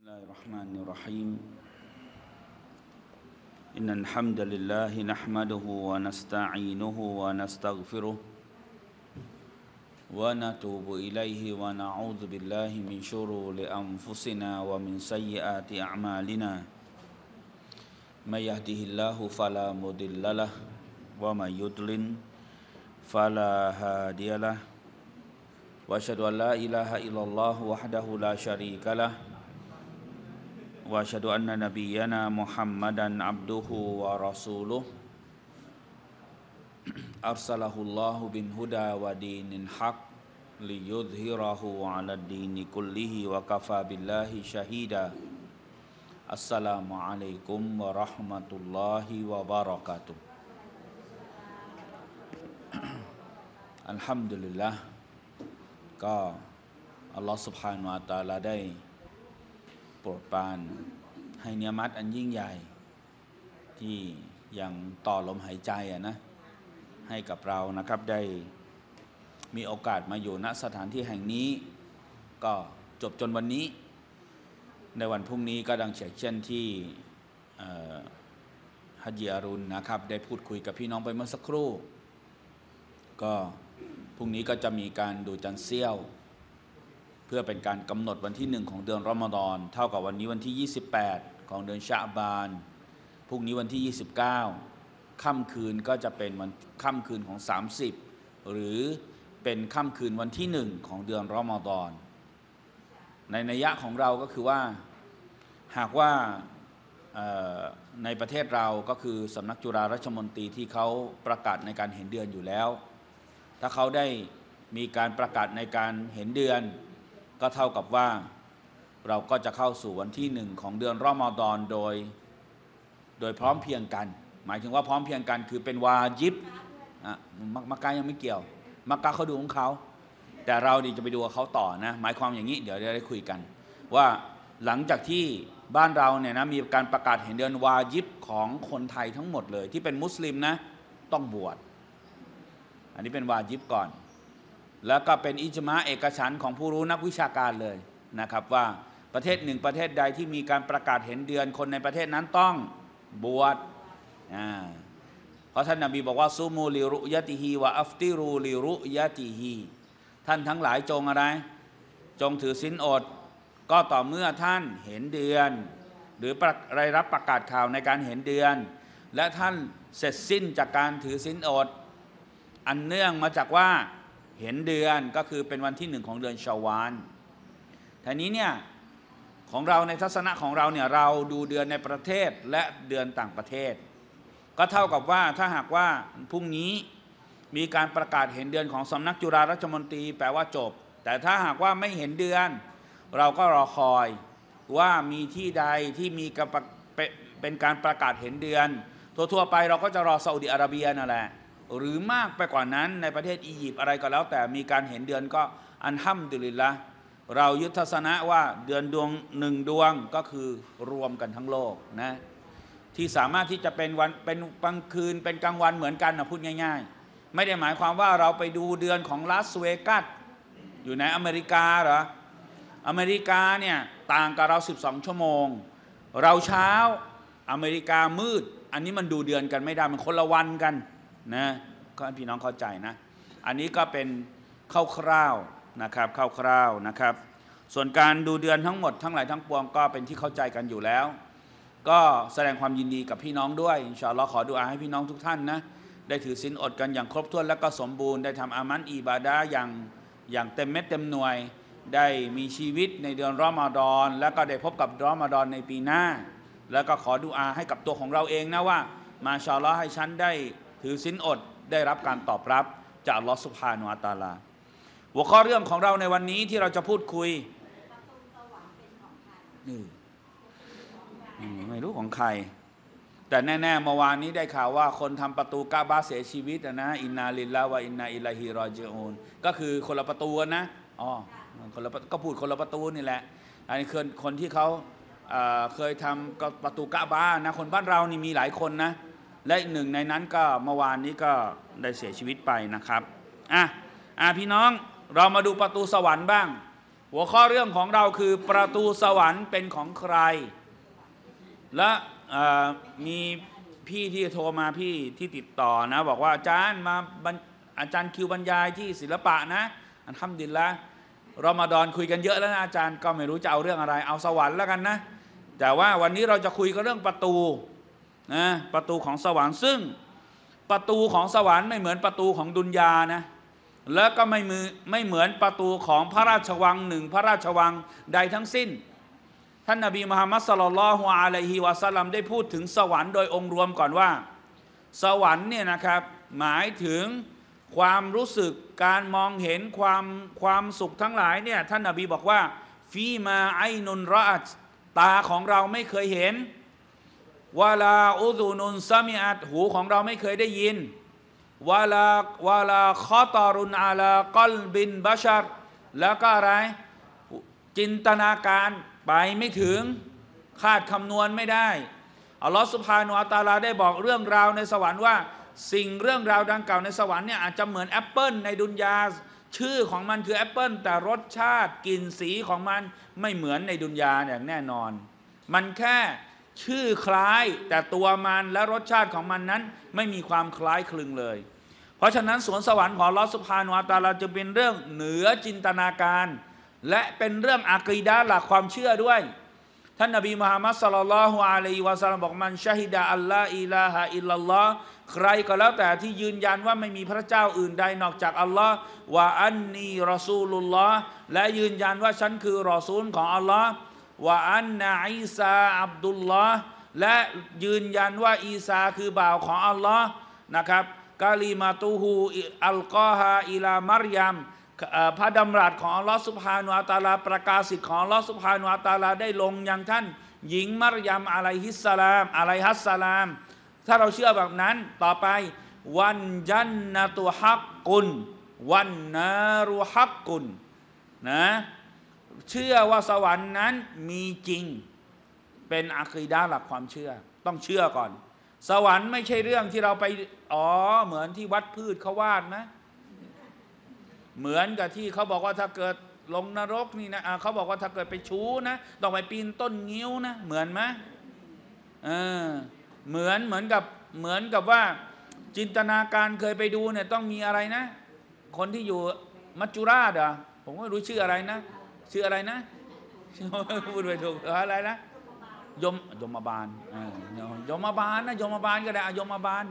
الله الرحمن الرحيم إن الحمد لله نحمده ونستعينه ونستغفره ونتوب إليه ونعوذ بالله من شرور أنفسنا ومن سيئات أعمالنا من يهده الله فلا مضل له ومن يضلل فلا هادي له وأشهد أن لا إله إلا الله وحده لا شريك له وأشهد أن نبينا محمدا عبده ورسوله أرسله الله بالهدى ودين الحق ليظهره على الدين كله وكفى بالله شهيدا السلام عليكم ورحمة الله وبركاته الحمد لله ก็อัลลอฮฺ سبحانه และ تعالى ได้โปรดปรานให้เนียมัตอันยิ่งใหญ่ที่ยังต่อลมหายใจนะให้กับเรานะครับได้มีโอกาสมาอยู่ณสถานที่แห่งนี้ก็จบจนวันนี้ในวันพรุ่งนี้ก็ดังเช่นที่ฮัจญ์อารุณนะครับได้พูดคุยกับพี่น้องไปเมื่อสักครู่ก็พรุ่งนี้ก็จะมีการดูจันทร์เสี้ยวเพื่อเป็นการกำหนดวันที่1ของเดือนรอมฎอนเท่ากับวันนี้วันที่28ของเดือนชะบานพรุ่งนี้วันที่29ค่ำคืนก็จะเป็นวันค่ำคืนของ30หรือเป็นค่ำคืนวันที่1ของเดือนรอมฎอนในนัยยะของเราก็คือว่าหากว่าในประเทศเราก็คือสำนักจุฬาราชมนตรีที่เขาประกาศในการเห็นเดือนอยู่แล้วถ้าเขาได้มีการประกาศในการเห็นเดือนก็เท่ากับว่าเราก็จะเข้าสู่วันที่1ของเดือนรอมฎอนโดยพร้อมเพียงกันหมายถึงว่าพร้อมเพียงกันคือเป็นวาญิบมักกะยังไม่เกี่ยวมักกะเขาดูของเขาแต่เราจะไปดูกับเขาต่อนะหมายความอย่างนี้เดี๋ยวได้คุยกันว่าหลังจากที่บ้านเราเนี่ยนะมีการประกาศเห็นเดือนวาญิบของคนไทยทั้งหมดเลยที่เป็นมุสลิมนะต้องบวชอันนี้เป็นวาญิบก่อนแล้วก็เป็นอิจมาเอกฉันท์ของผู้รู้นักวิชาการเลยนะครับว่าประเทศหนึ่งประเทศใดที่มีการประกาศเห็นเดือนคนในประเทศนั้นต้องบวชเพราะท่านนบีบอกว่าซูมูลิรุยะติฮีวะอัฟติรูลิรุยะติฮีท่านทั้งหลายจงอะไรจงถือศีลอดก็ต่อเมื่อท่านเห็นเดือนหรือได้รับประกาศข่าวในการเห็นเดือนและท่านเสร็จสิ้นจากการถือศีลอดอันเนื่องมาจากว่าเห็นเดือนก็คือเป็นวันที่1ของเดือนชาวาลทีนี้เนี่ยของเราในทัศนะของเราเนี่ยเราดูเดือนในประเทศและเดือนต่างประเทศก็เท่ากับว่าถ้าหากว่าพรุ่งนี้มีการประกาศเห็นเดือนของสำนักจุฬาราชมนตรีแปลว่าจบแต่ถ้าหากว่าไม่เห็นเดือนเราก็รอคอยว่ามีที่ใดที่มีเป็นการประกาศเห็นเดือนทั่วๆไปเราก็จะรอซาอุดิอาระเบียนั่นแหละหรือมากไปกว่านั้นในประเทศอียิปต์อะไรก็แล้วแต่มีการเห็นเดือนก็อัลฮัมดุลิลละห์เรายึดทัศนะว่าเดือนดวง1ดวงก็คือรวมกันทั้งโลกนะที่สามารถที่จะเป็นวันเป็นกลางคืนเป็นกลางวันเหมือนกันนะพูดง่ายๆไม่ได้หมายความว่าเราไปดูเดือนของลาสเวกัสอยู่ในอเมริกาเหรออเมริกาเนี่ยต่างกับเรา12ชั่วโมงเราเช้าอเมริกามืดอันนี้มันดูเดือนกันไม่ได้มันคนละวันกันนะก็ให้พี่น้องเข้าใจนะอันนี้ก็เป็นคร่าวๆนะครับคร่าวๆนะครับส่วนการดูเดือนทั้งหมดทั้งหลายทั้งปวงก็เป็นที่เข้าใจกันอยู่แล้วก็แสดงความยินดีกับพี่น้องด้วยอินชาอัลลอฮ์ขอดุอาให้พี่น้องทุกท่านนะได้ถือศีลอดกันอย่างครบถ้วนและก็สมบูรณ์ได้ทำอามันอิบาดะห์อย่างเต็มเม็ดเต็มหน่วยได้มีชีวิตในเดือนรอมฎอนแล้วก็ได้พบกับรอมฎอนในปีหน้าแล้วก็ขอดุอาให้กับตัวของเราเองนะว่ามาชาอัลลอฮ์ให้ฉันได้ถือศีลอดได้รับการตอบรับจากอัลลอฮฺซุบฮานะฮูวะตะอาลาหัวข้อเรื่องของเราในวันนี้ที่เราจะพูดคุยไม่รู้ของใครแต่แน่ๆเมื่อวานนี้ได้ข่าวว่าคนทำประตูกะบะห์เสียชีวิตนะอินนาลิลลาฮ์วะอินนาอิลัยฮิรอญิอูนก็คือคนละประตูนะคนละก็พูดคนละประตูนี่แหละอันนี้คือคนที่เขาเคยทำประตูกะบะห์นะคนบ้านเรานี่มีหลายคนนะและอีกหนึ่งในนั้นก็เมื่อวานนี้ก็ได้เสียชีวิตไปนะครับพี่น้องเรามาดูประตูสวรรค์บ้างหัวข้อเรื่องของเราคือประตูสวรรค์เป็นของใครและมีพี่ที่โทรมาพี่ที่ติดต่อนะบอกว่าอาจารย์คิวบรรยายที่ศิลปะนะอัลฮัมดุลิลละห์รอมฎอนคุยกันเยอะแล้วนะอาจารย์ก็ไม่รู้จะเอาเรื่องอะไรเอาสวรรค์แล้วกันนะแต่ว่าวันนี้เราจะคุยกันเรื่องประตูนะประตูของสวรรค์ซึ่งประตูของสวรรค์ไม่เหมือนประตูของดุนยานะแล้วก็ไม่เหมือนประตูของพระราชวังหนึ่งพระราชวังใดทั้งสิ้นท่านนบีมุฮัมมัดศ็อลลัลลอฮุอะลัยฮิวะซัลลัมได้พูดถึงสวรรค์โดยองค์รวมก่อนว่าสวรรค์เนี่ยนะครับหมายถึงความรู้สึกการมองเห็นความสุขทั้งหลายเนี่ยท่านนบีบอกว่าฟีมาไอนุนรอตตาของเราไม่เคยเห็นวาลาอุซุนุนซามิอัตหูของเราไม่เคยได้ยินวาลาคอตอรุนอาลากอลบินบาชัรแล้วก็อะไรจินตนาการไปไม่ถึงคาดคำนวณไม่ได้อัลลอฮฺซุบฮานะฮูวะตะอาลาได้บอกเรื่องราวในสวรรค์ว่าเรื่องราวดังกล่าวในสวรรค์เนี่ยอาจจะเหมือนแอปเปิลในดุนยาชื่อของมันคือแอปเปิลแต่รสชาติกลิ่นสีของมันไม่เหมือนในดุนยาอย่างแน่นอนมันแค่ชื่อคล้ายแต่ตัวมันและรสชาติของมันนั้นไม่มีความคล้ายคลึงเลยเพราะฉะนั้นสวนสวรรค์ของอัลเลาะห์ซุบฮานะฮูวะตะอาลาจะเป็นเรื่องเหนือจินตนาการและเป็นเรื่องอะกีดะห์หลักความเชื่อด้วยท่านนบีมุฮัมมัดศ็อลลัลลอฮุอะลัยฮิวะซัลลัมบอกมันชะฮิดะอัลลอฮ์อิลาฮะอิลลัลลอฮ์ใครก็แล้วแต่ที่ยืนยันว่าไม่มีพระเจ้าอื่นใดนอกจากอัลลอฮ์วะอันนีรอซูลุลลอฮ์และยืนยันว่าฉันคือรอซูลของอัลลอฮ์วะอันนะอีซาอับดุลลอฮ์และยืนยันว่าอีซาคือบ่าวของอัลลอฮ์นะครับกาลิมาตูฮูอัลกอฮาอิลามารยามพระดำรัสของอัลลอฮ์ซุบฮานะฮูวะตะอาลาประกาศสิทธิ์ของอัลลอฮ์ซุบฮานะฮูวะตะอาลาได้ลงยังท่านหญิงมารยามอะลัยฮิสสลามถ้าเราเชื่อแบบนั้นต่อไปวันจันนะตุฮักกุนวันนารุฮักกุนนะเชื่อว่าสวรรค์นั้นมีจริงเป็นอะกีดะห์หลักความเชื่อต้องเชื่อก่อนสวรรค์ไม่ใช่เรื่องที่เราไปเหมือนที่วัดพืชเขาวาดนะเหมือนกับที่เขาบอกว่าถ้าเกิดลงนรกนี่นะเขาบอกว่าถ้าเกิดไปชู้นะต้องไปปีนต้นงิ้วนะเหมือนไหมเหมือนกับว่าจินตนาการเคยไปดูเนี่ยต้องมีอะไรนะคนที่อยู่มัจจุราชผมไม่รู้ชื่ออะไรนะชื่ออะไรนะพูดไปถูกอะไรนะยมบาลยมบาลนะยมบาลก็ได้ยมบาล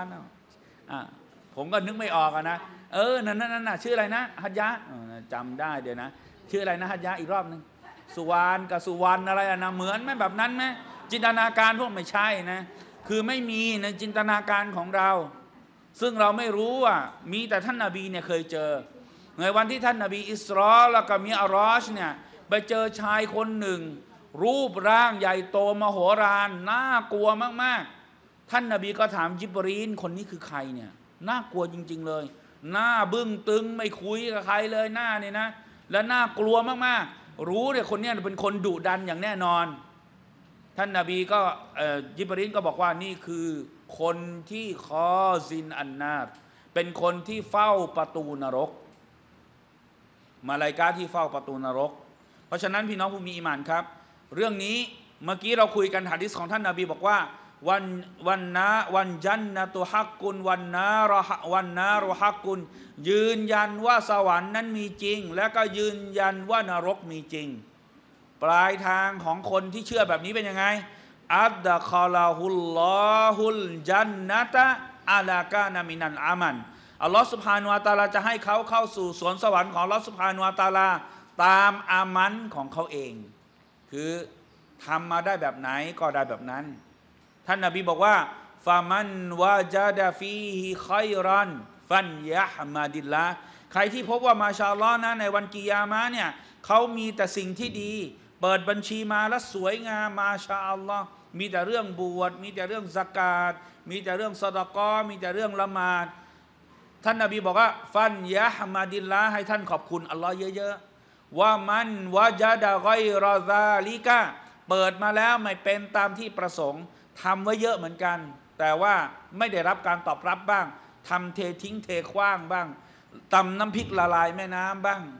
ผมก็นึกไม่ออกนะนั่นชื่ออะไรนะฮัจยะจำได้เดี๋ยวนะชื่ออะไรนะฮัจยะอีกรอบนึงสุวรรณกับสุวรรณอะไรนะเหมือนไหมแบบนั้นไหมจินตนาการพวกไม่ใช่นะคือไม่มีในจินตนาการของเราซึ่งเราไม่รู้ว่ามีแต่ท่านนบีเนี่ยเคยเจอในวันที่ท่านนบีอิสรอแล้วก็มีอารอชเนี่ยไปเจอชายคนหนึ่งรูปร่างใหญ่โตมโหฬารน่ากลัวมากๆท่านนบีก็ถามญิบรีลคนนี้คือใครเนี่ยน่ากลัวจริงๆเลยหน้าบึ้งตึงไม่คุยกับใครเลยหน้าเนี่ยนะและน่ากลัวมากๆรู้เนี่ยคนนี้เป็นคนดุดันอย่างแน่นอนท่านนบีก็ญิบรีลก็บอกว่านี่คือคนที่คอซินอันนารเป็นคนที่เฝ้าประตูนรกมาลาอิกะฮ์ที่เฝ้าประตูนรกเพราะฉะนั้นพี่น้องผู้มีอีหม่านครับเรื่องนี้เมื่อกี้เราคุยกันหะดีษของท่านนบีบอกว่าวันจันนะตุฮักกุนวันนารุฮักกุนยืนยันว่าสวรรค์นั้นมีจริงและก็ยืนยันว่านรกมีจริงปลายทางของคนที่เชื่อแบบนี้เป็นยังไงอัดดะคอลาฮุลลอฮุลจันนะตะอะลากานะมินัลอามันอัลลอฮฺซุบฮานะฮูวะตะอาลาจะให้เขาเข้าสู่สวนสวรรค์ของอัลลอฮฺซุบฮานะฮูวะตะอาลาตามอามันของเขาเองคือทำมาได้แบบไหนก็ได้แบบนั้นท่านนบีบอกว่าฟามันวะจาดะฟีฮิค็อยรันฟันยะฮ์มาดิลละใครที่พบว่ามาชาอัลลอฮ์นะในวันกิยามะห์เนี่ยเขามีแต่สิ่งที่ดีเปิดบัญชีมาแล้วสวยงามมาชาอัลลอฮ์มีแต่เรื่องบวชมีแต่เรื่องซะกาตมีแต่เรื่องซอดะกอมีแต่เรื่องละหมาดท่านนบีบอกว่าฟันยะฮ์มาดิลละให้ท่านขอบคุณอัลลอฮ์เยอะๆว่ามันวะจาดะกอยรอซาลิกะเปิดมาแล้วไม่เป็นตามที่ประสงค์ทำไว้เยอะเหมือนกันแต่ว่าไม่ได้รับการตอบรับบ้างทำเททิ้งเทขว้างบ้างตำน้ำพริกละลายแม่น้ำบ้าง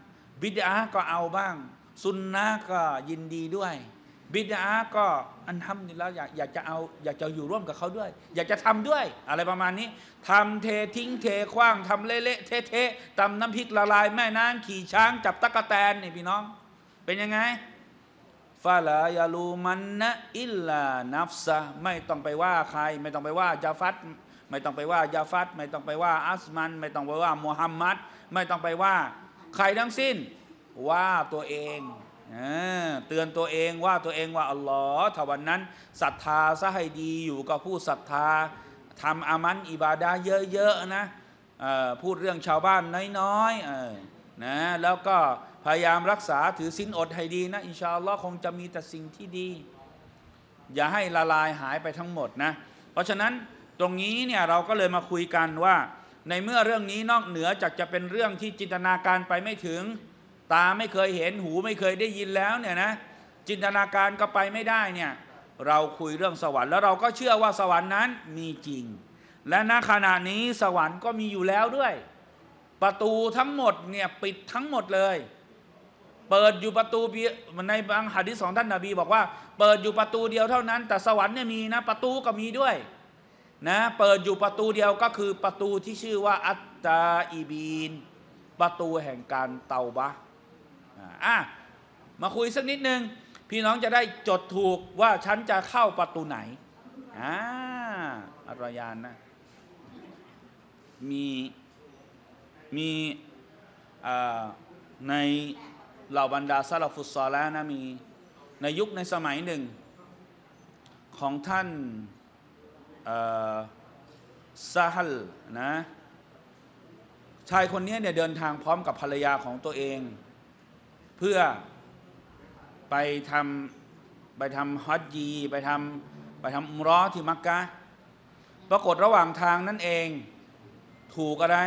บิดอะห์ก็เอาบ้างซุนนะห์ก็ยินดีด้วยบิดอะห์ก็อันทำนี่แล้วอยากจะเอาอยากจะอยู่ร่วมกับเขาด้วยอยากจะทำด้วยอะไรประมาณนี้ทำเททิ้งเทคว้างทำเละๆเทะๆตำน้ำพริกละลายแม่น้ำขี่ช้างจับตั๊กแตนนี่พี่น้องเป็นยังไงฟาลายาลูมันนะอิลลานัฟซะไม่ต้องไปว่าใครไม่ต้องไปว่าจาฟัดไม่ต้องไปว่ายาฟัดไม่ต้องไปว่าอัสมันไม่ต้องไปว่ามุฮัมมัดไม่ต้องไปว่าใครทั้งสิ้นว่าตัวเองเตือนตัวเองว่าตัวเองว่าอัลลอฮ์ถ้าวันนั้นศรัทธาซะให้ดีอยู่กับผู้ศรัทธาทำอามันอิบาดะห์เยอะๆนะพูดเรื่องชาวบ้านน้อยๆนะแล้วก็พยายามรักษาถือศีลอดให้ดีนะอินชาอัลลอฮ์คงจะมีแต่สิ่งที่ดีอย่าให้ละลายหายไปทั้งหมดนะเพราะฉะนั้นตรงนี้เนี่ยเราก็เลยมาคุยกันว่าในเมื่อเรื่องนี้นอกเหนือจากจะเป็นเรื่องที่จินตนาการไปไม่ถึงตาไม่เคยเห็นหูไม่เคยได้ยินแล้วเนี่ยนะจินตนาการก็ไปไม่ได้เนี่ยเราคุยเรื่องสวรรค์แล้วเราก็เชื่อว่าสวรรค์นั้นมีจริงและณขณะนี้สวรรค์ก็มีอยู่แล้วด้วยประตูทั้งหมดเนี่ยปิดทั้งหมดเลยเปิดอยู่ประตูในบางหะดีษของท่านนบีบอกว่าเปิดอยู่ประตูเดียวเท่านั้นแต่สวรรค์เนี่ยมีนะประตูก็มีด้วยนะเปิดอยู่ประตูเดียวก็คือประตูที่ชื่อว่าอัตตาอีบีนประตูแห่งการเตาบะมาคุยสักนิดนึงพี่น้องจะได้จดถูกว่าฉันจะเข้าประตูไหนอัลรอยานนะมีในเหล่าบรรดาซะลาฟุสซอลิห์นะมีในยุคในสมัยหนึ่งของท่านซาฮัลนะชายคนนี้เนี่ยเดินทางพร้อมกับภรรยาของตัวเองเพื่อไปทำฮัจญีไปทำอุมเราะห์ที่มักกะฮ์ปรากฏระหว่างทางนั่นเองถูกอะไร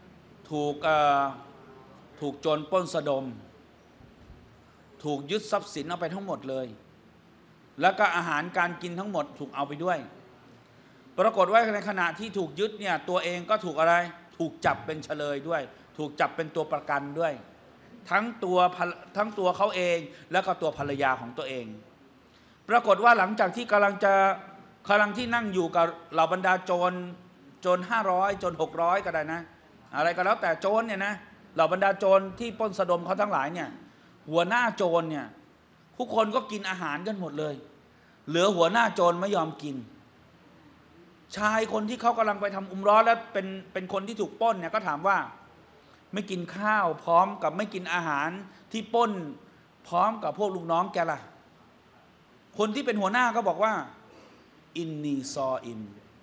ถูกโจรปล้นสะดมถูกยึดทรัพย์สินเอาไปทั้งหมดเลยแล้วก็อาหารการกินทั้งหมดถูกเอาไปด้วยปรากฏว่าในขณะที่ถูกยึดเนี่ยตัวเองก็ถูกอะไรถูกจับเป็นเฉลยด้วยถูกจับเป็นตัวประกันด้วยทั้งตัวเขาเองแล้วก็ตัวภรรยาของตัวเองปรากฏว่าหลังจากที่กำลังที่นั่งอยู่กับเหล่าบรรดาโจร500โจร600ก็ได้นะอะไรก็แล้วแต่โจรเนี่ยนะเหล่าบรรดาโจรที่ปล้นสะดมเขาทั้งหลายเนี่ยหัวหน้าโจรเนี่ยทุกคนก็กินอาหารกันหมดเลยเหลือหัวหน้าโจรไม่ยอมกินชายคนที่เขากำลังไปทำอุมเราะห์แล้วเป็นคนที่ถูกปล้นเนี่ยก็ถามว่าไม่กินข้าวพร้อมกับไม่กินอาหารที่ปล้นพร้อมกับพวกลูกน้องแกล่ะคนที่เป็นหัวหน้าก็บอกว่าอินนีซออิม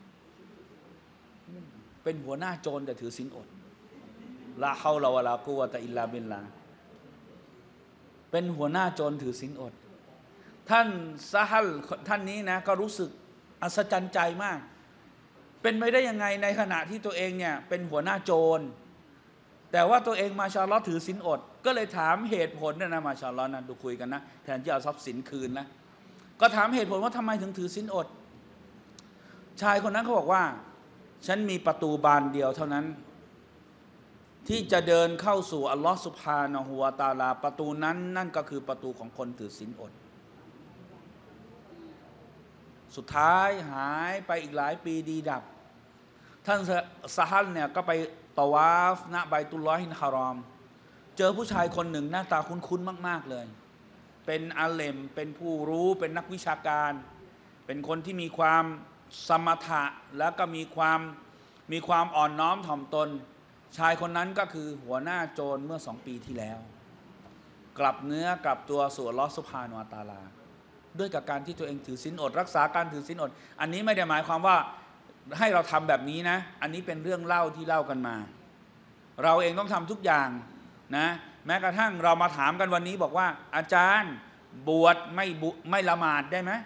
เป็นหัวหน้าโจรแต่ถือศีลอดลาฮาวลาวะลากุวะตะอิลลาบิลลาห์เป็นหัวหน้าโจรถือศีลอดท่านซะฮัลท่านนี้นะก็รู้สึกอัศจรรย์ใจมากเป็นไปได้ยังไงในขณะที่ตัวเองเนี่ยเป็นหัวหน้าโจรแต่ว่าตัวเองมาชาอัลลอฮ์ถือศีลอดก็เลยถามเหตุผลนะมาชาอัลลอฮ์นะดูคุยกันนะแทนที่เอาทรัพย์สินคืนนะก็ถามเหตุผลว่าทำไมถึงถือศีลอดชายคนนั้นเขาบอกว่าฉันมีประตูบานเดียวเท่านั้นที่จะเดินเข้าสู่อัลลอฮ์ซุบฮานะฮูวะตะอาลาประตูนั้นนั่นก็คือประตูของคนถือศีลอดสุดท้ายหายไปอีกหลายปีดีดับท่านซะฮัลเนี่ยก็ไปตะวาฟณบัยตุลลอฮิลฮารอมเจอผู้ชายคนหนึ่งหน้าตาคุ้นๆมากๆเลยเป็นอาเลมเป็นผู้รู้เป็นนักวิชาการเป็นคนที่มีความสมถะแล้วก็มีความอ่อนน้อมถ่อมตนชายคนนั้นก็คือหัวหน้าโจรเมื่อ2 ปีที่แล้วกลับเนื้อกลับตัวสู่อัลเลาะห์ซุบฮานะฮูวะตะอาลาด้วยกับการที่ตัวเองถือศีลอดรักษาการถือศีลอดอันนี้ไม่ได้หมายความว่าให้เราทำแบบนี้นะอันนี้เป็นเรื่องเล่าที่เล่ากันมาเราเองต้องทำทุกอย่างนะแม้กระทั่งเรามาถามกันวันนี้บอกว่าอาจารย์บวชไม่ละหมาดได้ไหม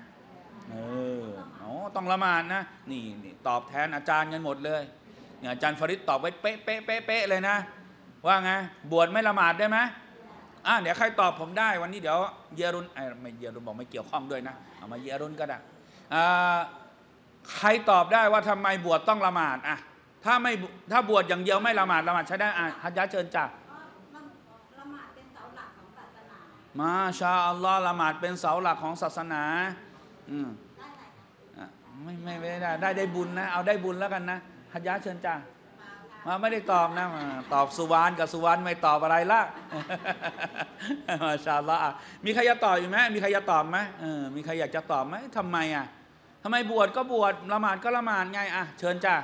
ต้องละหมาดนะนี่ตอบแทนอาจารย์กันหมดเลยเนี่ยอาจารย์ฟาริดตอบไว้เป๊ะเลยนะว่าไงบวชไม่ละหมาดได้ไหมเดี๋ยวใครตอบผมได้วันนี้เดี๋ยวเยรุนไม่เยรุนบอกไม่เกี่ยวข้องด้วยนะเอามาเยรุนก็ได้ใครตอบได้ว่าทำไมบวชต้องละหมาดถ้าบวชอย่างเดียวไม่ละหมาดใช้ได้ฮัจญะห์เชิญจ้ะละหมาดเป็นมาชาอัลลอฮ์ละหมาดเป็นเสาหลักของศาสนาไม่ได้บุญนะเอาได้บุญแล้วกันนะฮัจญะเชิญจ้ามาไม่ได้ตอบนะตอบสุวรรณกับสุวรรณไม่ตอบอะไรละมาชาอัลลอฮ์มีใครจะตอบอีกไหมมีใครจะตอบไหมมีใครอยากจะตอบไหมทำไมทำไมบวชก็บวชละหมาดก็ละหมาดไงเชิญจ้า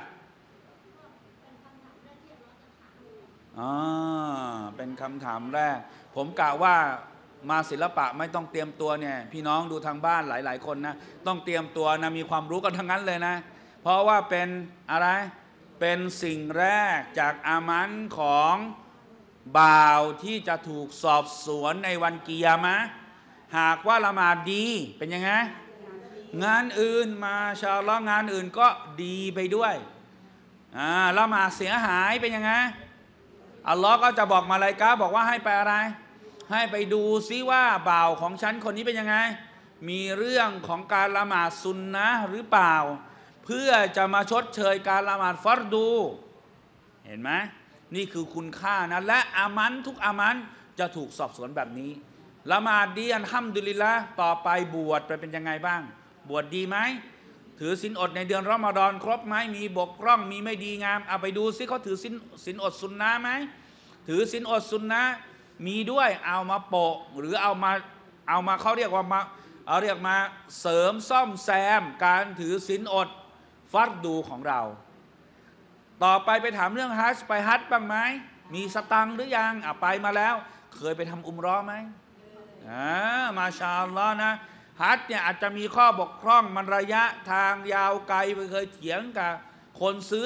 เป็นคำถามแรกผมกะว่ามาศิลปะไม่ต้องเตรียมตัวเนี่ยพี่น้องดูทางบ้านหลายๆคนนะต้องเตรียมตัวนะมีความรู้กันทั้งนั้นเลยนะเพราะว่าเป็นอะไรเป็นสิ่งแรกจากอามันของบ่าวที่จะถูกสอบสวนในวันกิยามะห์หากว่าละหมาดดีเป็นยังไงงานอื่นมาชาอัลลอฮ์งานอื่นก็ดีไปด้วยละหมาดเสียหายเป็นยังไงอัลลอฮ์ก็จะบอกมาลาอิกะฮ์บอกว่าให้ไปอะไรให้ไปดูซิว่าบ่าวของฉันคนนี้เป็นยังไงมีเรื่องของการละหมาดซุนนะห์หรือเปล่าเพื่อจะมาชดเชยการละหมาดฟัรดูเห็นไหมนี่คือคุณค่านะและอามันทุกอามันจะถูกสอบสวนแบบนี้ละหมาดดีอัลฮัมดุลิลละห์ต่อไปบวชไปเป็นยังไงบ้างบวชดีไหมถือศีลอดในเดือนรอมฎอนครบไหมมีบกพร่องมีไม่ดีงามเอาไปดูซิเขาถือศีลอดซุนนะห์ไหมถือศีลอดซุนนะห์มีด้วยเอามาโปะหรือเอามาเขาเรียกว่ามาเสริมซ่อมแซมการถือศีลอดฟัรดูของเราต่อไปถามเรื่องฮัจญ์ไปฮัจญ์บ้างไหมมีสตังค์หรือยังไปมาแล้วเคยไปทำอุมเราะห์ไหมมาชาอัลลอฮ์นะฮัจญ์เนี่ยอาจจะมีข้อบกพร่องมันระยะทางยาวไกลไปเคยเถียงกับคนซื้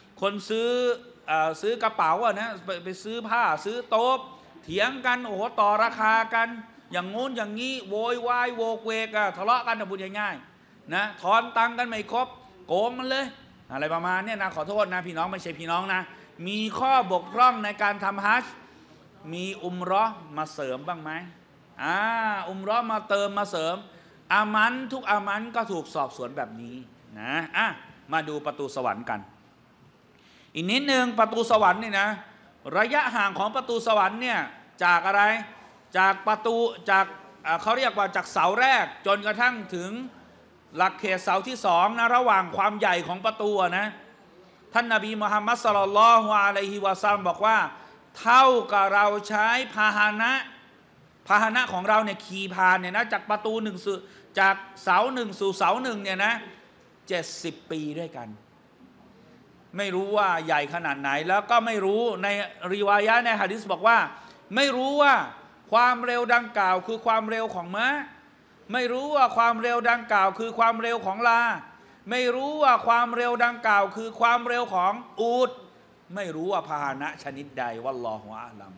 อกระเป๋านะไปซื้อผ้าซื้อโต๊ะเถียงกันโอ้โหต่อราคากันอย่างงู้นอย่างนี้โวยวายโวกเวกทะเลาะกันพูดง่ายๆนะถอนตังค์กันไม่ครบโกงมันเลยอะไรประมาณนี้นะขอโทษนะพี่น้องไม่ใช่พี่น้องนะมีข้อบกพร่องในการทำฮัจญ์มีอุมเราะห์มาเสริมบ้างไหมอุมเราะห์มาเติมมาเสริมอามันทุกอามันก็ถูกสอบสวนแบบนี้นะมาดูประตูสวรรค์กันอีกนิดนึงประตูสวรรค์นี่นะระยะห่างของประตูสวรรค์เนี่ยจากอะไรจากประตูจากเขาเรียกว่าจากเสาแรกจนกระทั่งถึงหลักเขตเสาที่สองนะระหว่างความใหญ่ของประตูนะท่านนบีมุฮัมมัดศ็อลลัลลอฮุอะลัยฮิวะซัลลัมบอกว่าเท่ากับเราใช้พาหนะของเราเนี่ยขี่ผ่านเนี่ยนะจากประตูหนึ่งจากเสาหนึ่งสู่เสาหนึ่งเนี่ยนะ70 ปีด้วยกันไม่รู้ว่าใหญ่ขนาดไหนแล้วก็ไม่รู้ในริวายะห์ในหะดีษบอกว่าไม่รู้ว่าความเร็วดังกล่าวคือความเร็วของม้าไม่รู้ว่าความเร็วดังกล่าวคือความเร็วของลาไม่รู้ว่าความเร็วดังกล่าวคือความเร็วของอูฐไม่รู้ว่าพาหนะชนิดใดวัลลอฮุอาลัม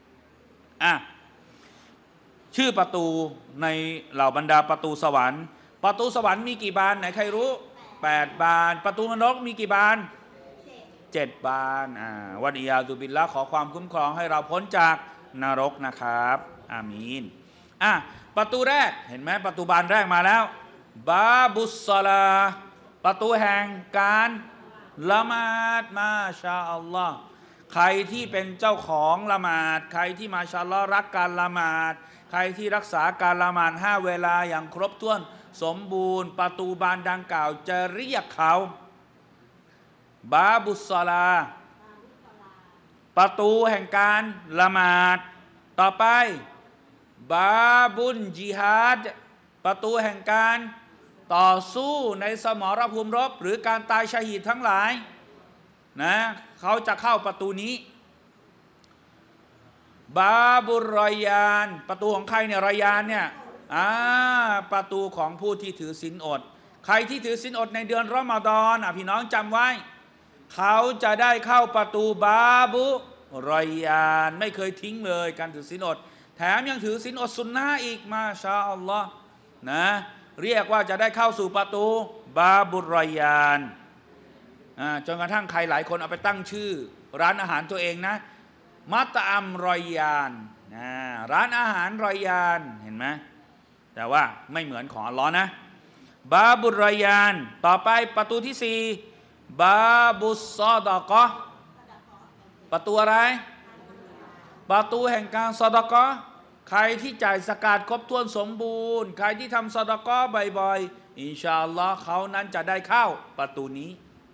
ชื่อประตูในเหล่าบรรดาประตูสวรรค์มีกี่บานไหนใครรู้8 บานประตูนรกมีกี่บาน7 บานวะอิยาซุบิลละห์ขอความคุ้มครองให้เราพ้นจากนรกนะครับอามีนประตูแรกเห็นไหมประตูบานแรกมาแล้วบาบุสซอลาประตูแห่งการละหมาดมาชาอัลลอฮ์ใครที่เป็นเจ้าของละหมาดใครที่มาชาอัลลอฮ์รักการละหมาดใครที่รักษาการละหมาด5 เวลาอย่างครบถ้วนสมบูรณ์ประตูบานดังกล่าวจะเรียกเขาบาบุสซอลาประตูแห่งการละหมาดต่อไปบาบุนจิฮาดประตูแห่งการต่อสู้ในสมรภูมิรบหรือการตายชะฮีดทั้งหลายนะเขาจะเข้าประตูนี้บาบุรรอยานประตูของใครเนี่ยรอยานเนี่ยประตูของผู้ที่ถือศีลอดใครที่ถือศีลอดในเดือนรอมฎอนพี่น้องจำไว้เขาจะได้เข้าประตูบาบุรอยานไม่เคยทิ้งเลยการถือศีลอดแถมยังถือศีลอดซุนนะห์อีกมาชาอัลลอฮ์นะเรียกว่าจะได้เข้าสู่ประตูบาบุรอยานจนกระทั่งใครหลายคนเอาไปตั้งชื่อร้านอาหารตัวเองนะมัตอัมรอยยานร้านอาหารรอยยานเห็นไหมแต่ว่าไม่เหมือนของอัลลอฮ์นะบาบุรอยยานต่อไปประตูที่4บาบุสซอดะกอฮ์ประตูอะไรประตูแห่งการซอดะกอฮ์ใครที่จ่ายซะกาตครบถ้วนสมบูรณ์ใครที่ทำซอดาเกาะห์บ่อยๆอินชาอัลลอฮ์เขานั้นจะได้เข้าประตูนี้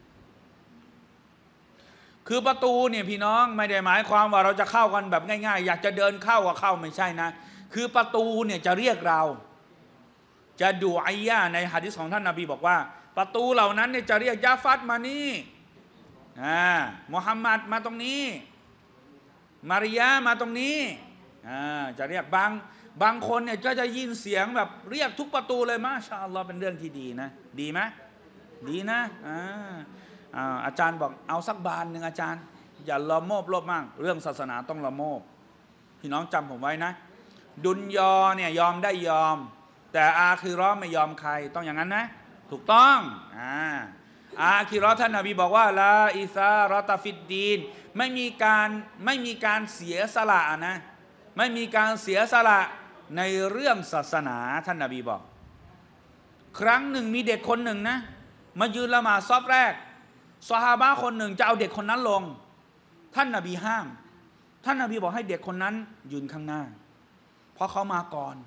คือประตูเนี่ยพี่น้องไม่ได้หมายความว่าเราจะเข้ากันแบบง่ายๆอยากจะเดินเข้าก็เข้าไม่ใช่นะคือประตูเนี่ยจะเรียกเราจะดูอายะห์ในหะดีษของท่านนบีบอกว่าประตูเหล่านั้นเนี่ยจะเรียกยาฟัดมานี่มุฮัมมัดมาตรงนี้มาริยามาตรงนี้จะเรียกบางคนเนี่ยก็จะยินเสียงแบบเรียกทุกประตูเลยมาชาอัลลอฮ์เป็นเรื่องที่ดีนะดีไหมดีนะอาจารย์บอกเอาสักบานหนึ่งอาจารย์อย่าละโมบโลภมากเรื่องศาสนาต้องละโมบพี่น้องจำผมไว้นะดุนยอเนี่ยยอมได้ยอมแต่อาคิเราะห์ไม่ยอมใครต้องอย่างนั้นนะถูกต้องอาคิเราะห์ท่านนบีบอกว่าลาอิซารอตฟิดดีนไม่มีการเสียสละนะไม่มีการเสียสละในเรื่องศาสนาท่านนบีบอกครั้งหนึ่งมีเด็กคนหนึ่งนะมายืนละหมาดซอฟแรกซอฮาบะห์คนหนึ่งจะเอาเด็กคนนั้นลงท่านนบีห้ามท่านนบีบอกให้เด็กคนนั้นยืนข้างหน้าเพราะเขามาก่อน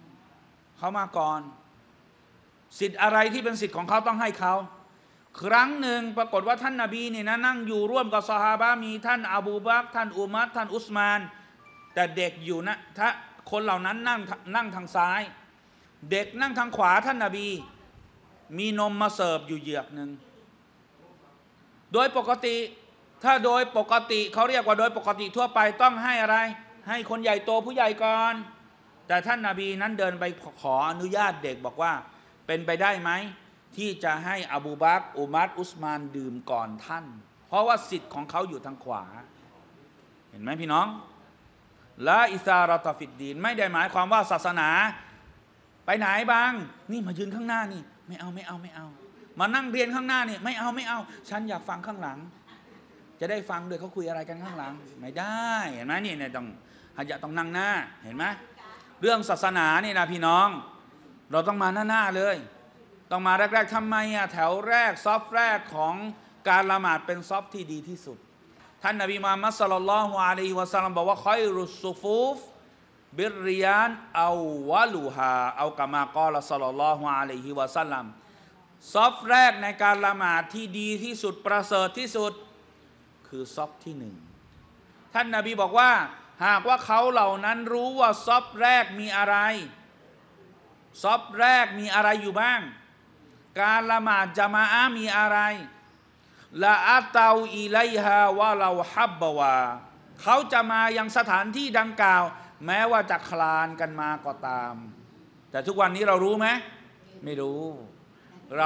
สิทธิ์อะไรที่เป็นสิทธิ์ของเขาต้องให้เขาครั้งหนึ่งปรากฏว่าท่านนบีเนี่ยนะนั่งอยู่ร่วมกับซอฮาบะห์มีท่านอบูบักรท่านอุมัรท่านอุสมานแต่เด็กอยู่นะถ้าคนเหล่านั้นนั่งทางซ้ายเด็กนั่งทางขวาท่านนบีมีนมมาเสิร์ฟอยู่เหยือกหนึ่งโดยปกติถ้าโดยปกติเขาเรียกว่าโดยปกติทั่วไปต้องให้อะไรให้คนใหญ่โตผู้ใหญ่ก่อนแต่ท่านนบีนั้นเดินไปขออนุญาตเด็กบอกว่าเป็นไปได้ไหมที่จะให้อบูบักรอุมัรอุสมานดื่มก่อนท่านเพราะว่าสิทธิ์ของเขาอยู่ทางขวาเห็นไหมพี่น้องละอิซารอตฟิดดีนไม่ได้หมายความว่าศาสนาไปไหนบ้างนี่มายืนข้างหน้านี่ไม่เอามานั่งเรียนข้างหน้านี่ไม่เอาฉันอยากฟังข้างหลังจะได้ฟังด้วยเขาคุยอะไรกันข้างหลังไม่ได้เห็นไหมนี่เนี่ยต้องหะยะต้องนั่งหน้าเห็นไหมเรื่องศาสนานี่นะพี่น้องเราต้องมาหน้าเลยต้องมาแรกๆทำไมแถวแรกซอฟแรกของการละหมาดเป็นซอฟที่ดีที่สุดท่านนบีมุฮัมมัดศ็อลลัลลอฮุอะลัยฮิวะซัลลัมบอกว่าคอยรุสซุฟูฟบิรริยานเอาวะลูฮาเอากะมากอลศ็อลลัลลอฮุอะลัยฮิวะซัลลัมซอฟแรกในการละหมาดที่ดีที่สุดประเสริฐที่สุดคือซอฟที่หนึ่งท่านนบีบอกว่าหากว่าเขาเหล่านั้นรู้ว่าซอฟแรกมีอะไรซอฟแรกมีอะไรอยู่บ้างการละหมาดญะมาอะห์มีอะไรละอัตเตาอิไลฮาวะเราฮับบะวาเขาจะมายังสถานที่ดังกล่าวแม้ว่าจะคลานกันมาก็ตามแต่ทุกวันนี้เรารู้ไหมไม่รู้เรา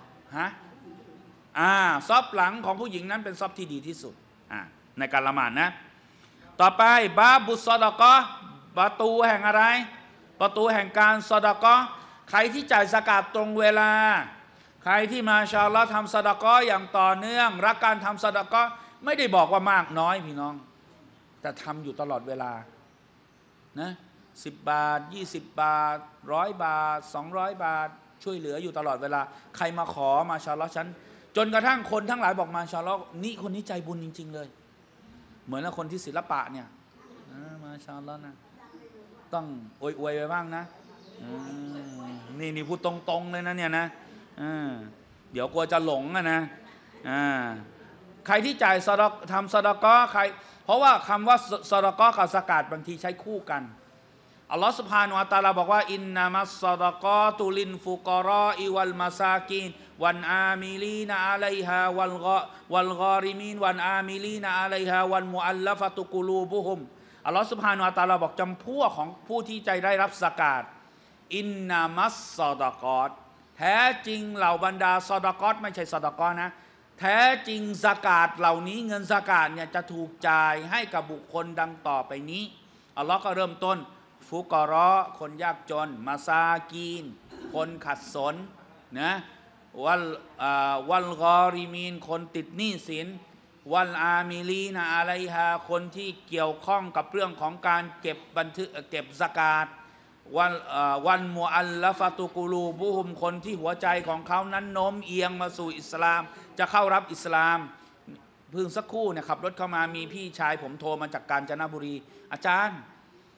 ซอฟหลังของผู้หญิงนั้นเป็นซอฟที่ดีที่สุดในการละหมาดนะต่อไปบาบุซอดาเกาะห์ประตูแห่งอะไรประตูแห่งการซอดาเกาะห์ใครที่จ่ายซะกาตตรงเวลาใครที่มาชาอัลลอฮ์ทำซอดาเกาะห์อย่างต่อเนื่องรักการทำซอดาเกาะห์ไม่ได้บอกว่ามากน้อยพี่น้องแต่ทำอยู่ตลอดเวลานะ10 บาท20 บาท100 บาท200 บาทช่วยเหลืออยู่ตลอดเวลาใครมาขอมาชาอัลลอฮ์ฉันจนกระทั่งคนทั้งหลายบอกมาชาอัลลอฮ์นี่คนนี้ใจบุญจริงๆเลยเหมือนกับคนที่ศิลปะเนี่ยมาชาอัลลอฮ์นะต้องอวยๆไปบ้างนะนี่พูดตรงๆเลยนะเนี่ยนะเดี๋ยวกลัวจะหลงนะใครที่จ่ายทำซอดาเกาะห์ใครเพราะว่าคำว่าซอดาเกาะห์กับซะกาตบางทีใช้คู่กันอัลลอฮฺซุบฮานะฮูวะตะอาลาบอกว่าอินนามัสซอดาเกาะตุลินฟุกรออิวัลมาซากีนวันอามิลีนอะลัยฮาวัลกอริมีนวันอามิลีนอะลัยฮาวัลมุอัลลัฟะตุกุลูบุฮุมอัลลอฮฺซุบฮานะฮูวะตะอาลาบอกจำพวกของผู้ที่ใจได้รับซะกาตอินนามัสซอดาเกาะห์แท้จริงเหล่าบรรดาซอดาเกาะห์ไม่ใช่ซอดาเกาะห์นะแท้จริงซะกาตเหล่านี้เงินซะกาตเนี่ยจะถูกจ่ายให้กับบุคคลดังต่อไปนี้อัลลอฮ์ก็เริ่มต้นฟุกรอคนยากจนมาซากีนคนขัดสนนะวัลกอริมีนคนติดหนี้สินวัลอามิลีนะอะลัยฮาคนที่เกี่ยวข้องกับเรื่องของการเก็บซะกาตวันมุอัลลัฟะตุกุลูบุฮุมคนที่หัวใจของเขานั้นโน้มเอียงมาสู่อิสลามจะเข้ารับอิสลามเพิ่งสักครู่เนี่ยขับรถเข้ามามีพี่ชายผมโทรมาจากกาญจนบุรีอาจารย์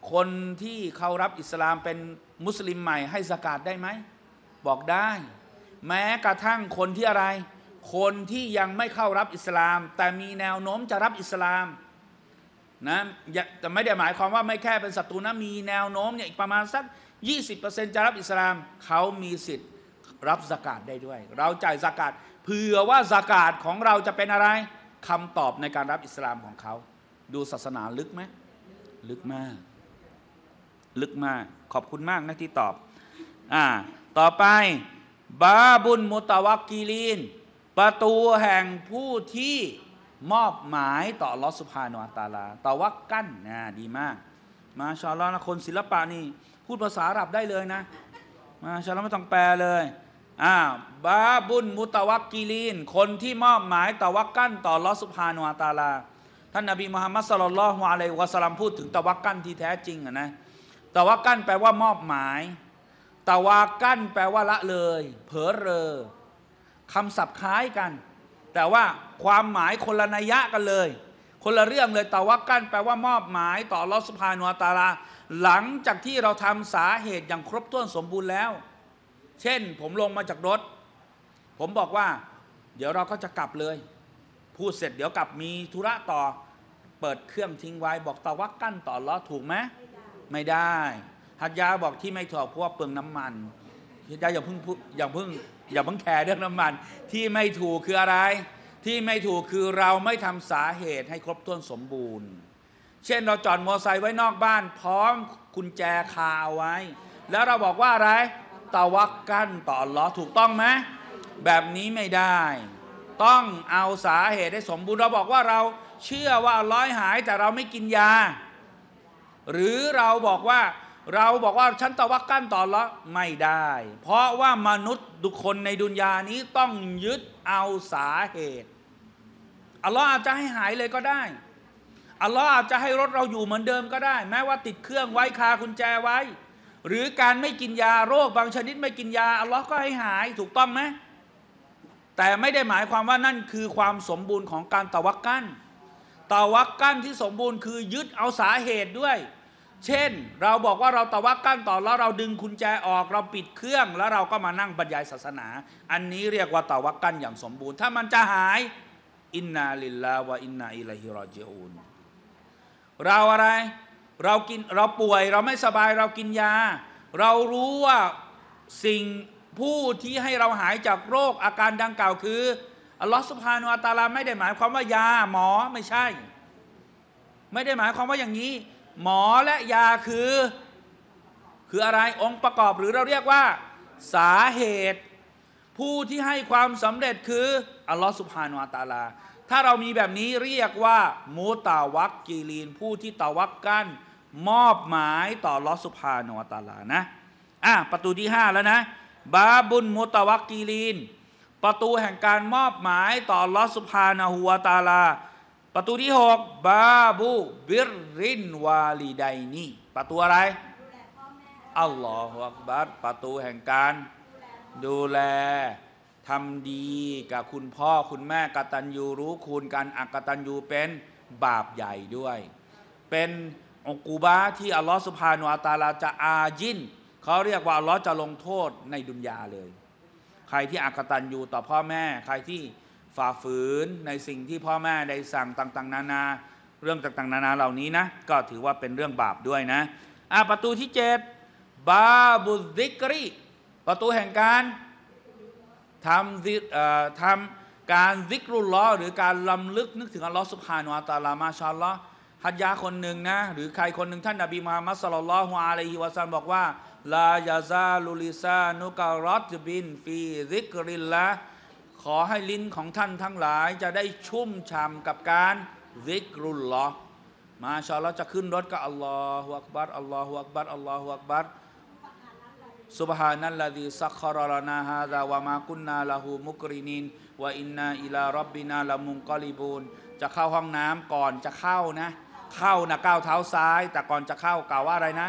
คนที่เข้ารับอิสลามเป็นมุสลิมใหม่ให้ซะกาตได้ไหมบอกได้แม้กระทั่งคนที่อะไรคนที่ยังไม่เข้ารับอิสลามแต่มีแนวโน้มจะรับอิสลามนะแต่ไม่ได้หมายความว่าไม่แค่เป็นศัตรูนะมีแนวโน้มเนี่ยอีกประมาณสัก 20% จะรับอิสลามเขามีสิทธิ์รับซะกาตได้ด้วยเราจ่ายซะกาตเผื่อว่าซะกาตของเราจะเป็นอะไรคำตอบในการรับอิสลามของเขาดูศาสนาลึกไหมลึกมากลึกมากขอบคุณมากนะที่ตอบต่อไปบาบุนมุตะวักกีลีนประตูแห่งผู้ที่มอบหมายต่ออัลเลาะห์ซุบฮานะฮูวะตะอาลาตะวักกัลดีมากมาชาอัลลอฮ์นะคนศิลปะนี่พูดภาษาอาหรับได้เลยนะมาชาอัลลอฮ์ไม่ต้องแปลเลยบาบุนมุตะวักกีลีนคนที่มอบหมายตะวักกัลต่ออัลเลาะห์ซุบฮานะฮูวะตะอาลาท่านนบีมุฮัมมัดศ็อลลัลลอฮุอะลัยฮิวะซัลลัมพูดถึงตะวักกัลที่แท้จริงนะตะวักกัลแปลว่ามอบหมายตะวากัลแปลว่าละเลยเผลอเรอคำศัพท์คล้ายกันแต่ว่าความหมายคนละนัยยะกันเลยคนละเรื่องเลยตะวักกัลแปลว่ามอบหมายต่ออัลเลาะห์ซุบฮานะฮูวะตะอาลาหลังจากที่เราทำสาเหตุอย่างครบถ้วนสมบูรณ์แล้วเช่นผมลงมาจากรถผมบอกว่าเดี๋ยวเราก็จะกลับเลยพูดเสร็จเดี๋ยวกลับมีธุระต่อเปิดเครื่องทิ้งไว้บอกตะวักกัลต่ออัลเลาะห์ถูกไหมไม่ได้ฮัจญาบอกที่ไม่ถูกเพราะว่าเปลืองน้ำมันฮัจญาอย่าเพิ่งแคร์เรื่องน้ำมันที่ไม่ถูกคืออะไรที่ไม่ถูกคือเราไม่ทำสาเหตุให้ครบถ้วนสมบูรณ์เช่นเราจอดมอเตอร์ไซค์ไว้นอกบ้านพร้อมกุญแจคาเอาไว้แล้วเราบอกว่าอะไรตะวักกัลต่ออัลเลาะห์ถูกต้องไหมแบบนี้ไม่ได้ต้องเอาสาเหตุให้สมบูรณ์เราบอกว่าเราเชื่อว่าอัลเลาะห์หายแต่เราไม่กินยาหรือเราบอกว่าฉันตะวักกัลต่ออัลเลาะห์ไม่ได้เพราะว่ามนุษย์ทุกคนในดุนยานี้ต้องยึดเอาสาเหตุอัลเลาะห์อาจจะให้หายเลยก็ได้อัลเลาะห์อาจจะให้รถเราอยู่เหมือนเดิมก็ได้แม้ว่าติดเครื่องไว้คากุญแจไว้หรือการไม่กินยาโรคบางชนิดไม่กินยาอัลเลาะห์ก็ให้หายถูกต้องไหมแต่ไม่ได้หมายความว่านั่นคือความสมบูรณ์ของการตะวักกัลที่สมบูรณ์คือยึดเอาสาเหตุด้วยเช่นเราบอกว่าเราตะวักกัลต่อแล้วเราดึงกุญแจออกเราปิดเครื่องแล้วเราก็มานั่งบรรยายศาสนาอันนี้เรียกว่าตะวักกัลอย่างสมบูรณ์ถ้ามันจะหายอินนาลิลลาฮิวะอินนาอิลัยฮิรอญิอูนเราอะไรเราป่วยเราไม่สบายเรากินยาเรารู้ว่าสิ่งผู้ที่ให้เราหายจากโรคอาการดังกล่าวคืออัลลอฮฺซุบฮานะฮูวะตะอาลาไม่ได้หมายความว่ายาหมอไม่ใช่ไม่ได้หมายความว่าอย่างนี้หมอและยาคืออะไรองค์ประกอบหรือเราเรียกว่าสาเหตุผู้ที่ให้ความสำเร็จคืออัลลอฮฺซุบฮานะฮูวะตะอาลาถ้าเรามีแบบนี้เรียกว่ามุตะวักกีลีนผู้ที่ตะวักกัลมอบหมายต่ออัลลอฮฺซุบฮานะฮูวะตะอาลานะประตูที่5แล้วนะบาบุนมุตะวักกีลีนประตูแห่งการมอบหมายต่ออัลลอฮฺซุบฮานะฮูวะตะอาลาประตูที่6บาบูบิรรินวาลิดัยนีประตูอะไรอัลลอฮฺอักบัรประตูแห่งการดูแลทำดีกับคุณพ่อคุณแม่กตัญญูรู้คุณการอักตัญญูเป็นบาปใหญ่ด้วยเป็นอุกูบะห์ที่อัลลอฮฺซุบฮานะฮูวะตะอาลาจะอาจินเขาเรียกว่าอัลลอฮฺจะลงโทษในดุนยาเลยใครที่อักตัญญูต่อพ่อแม่ใครที่ฝ่าฝืนในสิ่งที่พ่อแม่ได้สั่งต่างๆนานาเรื่องต่างๆนานาเหล่านี้นะก็ถือว่าเป็นเรื่องบาปด้วยนะประตูที่7บาบุซิกรีประตูแห่งการทำการซิกรุลลอฮ์หรือการลำลึกนึกถึงอัลลอฮ์ซุบฮานะฮูวะตะอาลามาชาอัลลอฮ์ฮัจญาคนหนึ่งนะหรือใครคนหนึ่งท่านนบีมุฮัมมัดศ็อลลัลลอฮุอะลัยฮิวะซัลลัมบอกว่าลายาซาลุลิซานุกะรอตบินฟีซิกริลละขอให้ลิ้นของท่านทั้งหลายจะได้ชุ่มฉ่ำกับการซิกรุลลอฮ์มาชาอัลลอฮ์จะขึ้นรถก็อัลลอฮุอักบัรอัลลอฮุอักบัรอัลลอฮุอักบัรซุบฮานัลลซีซักคอรลานาฮาซาวะมากุนนาละฮูมุกรินินวะอินนาอิลาร็อบบินาละมุนกอลิบูนจะเข้าห้องน้ำก่อนจะเข้านะก้าวเท้าซ้ายแต่ก่อนจะเข้ากล่าวว่าอะไรนะ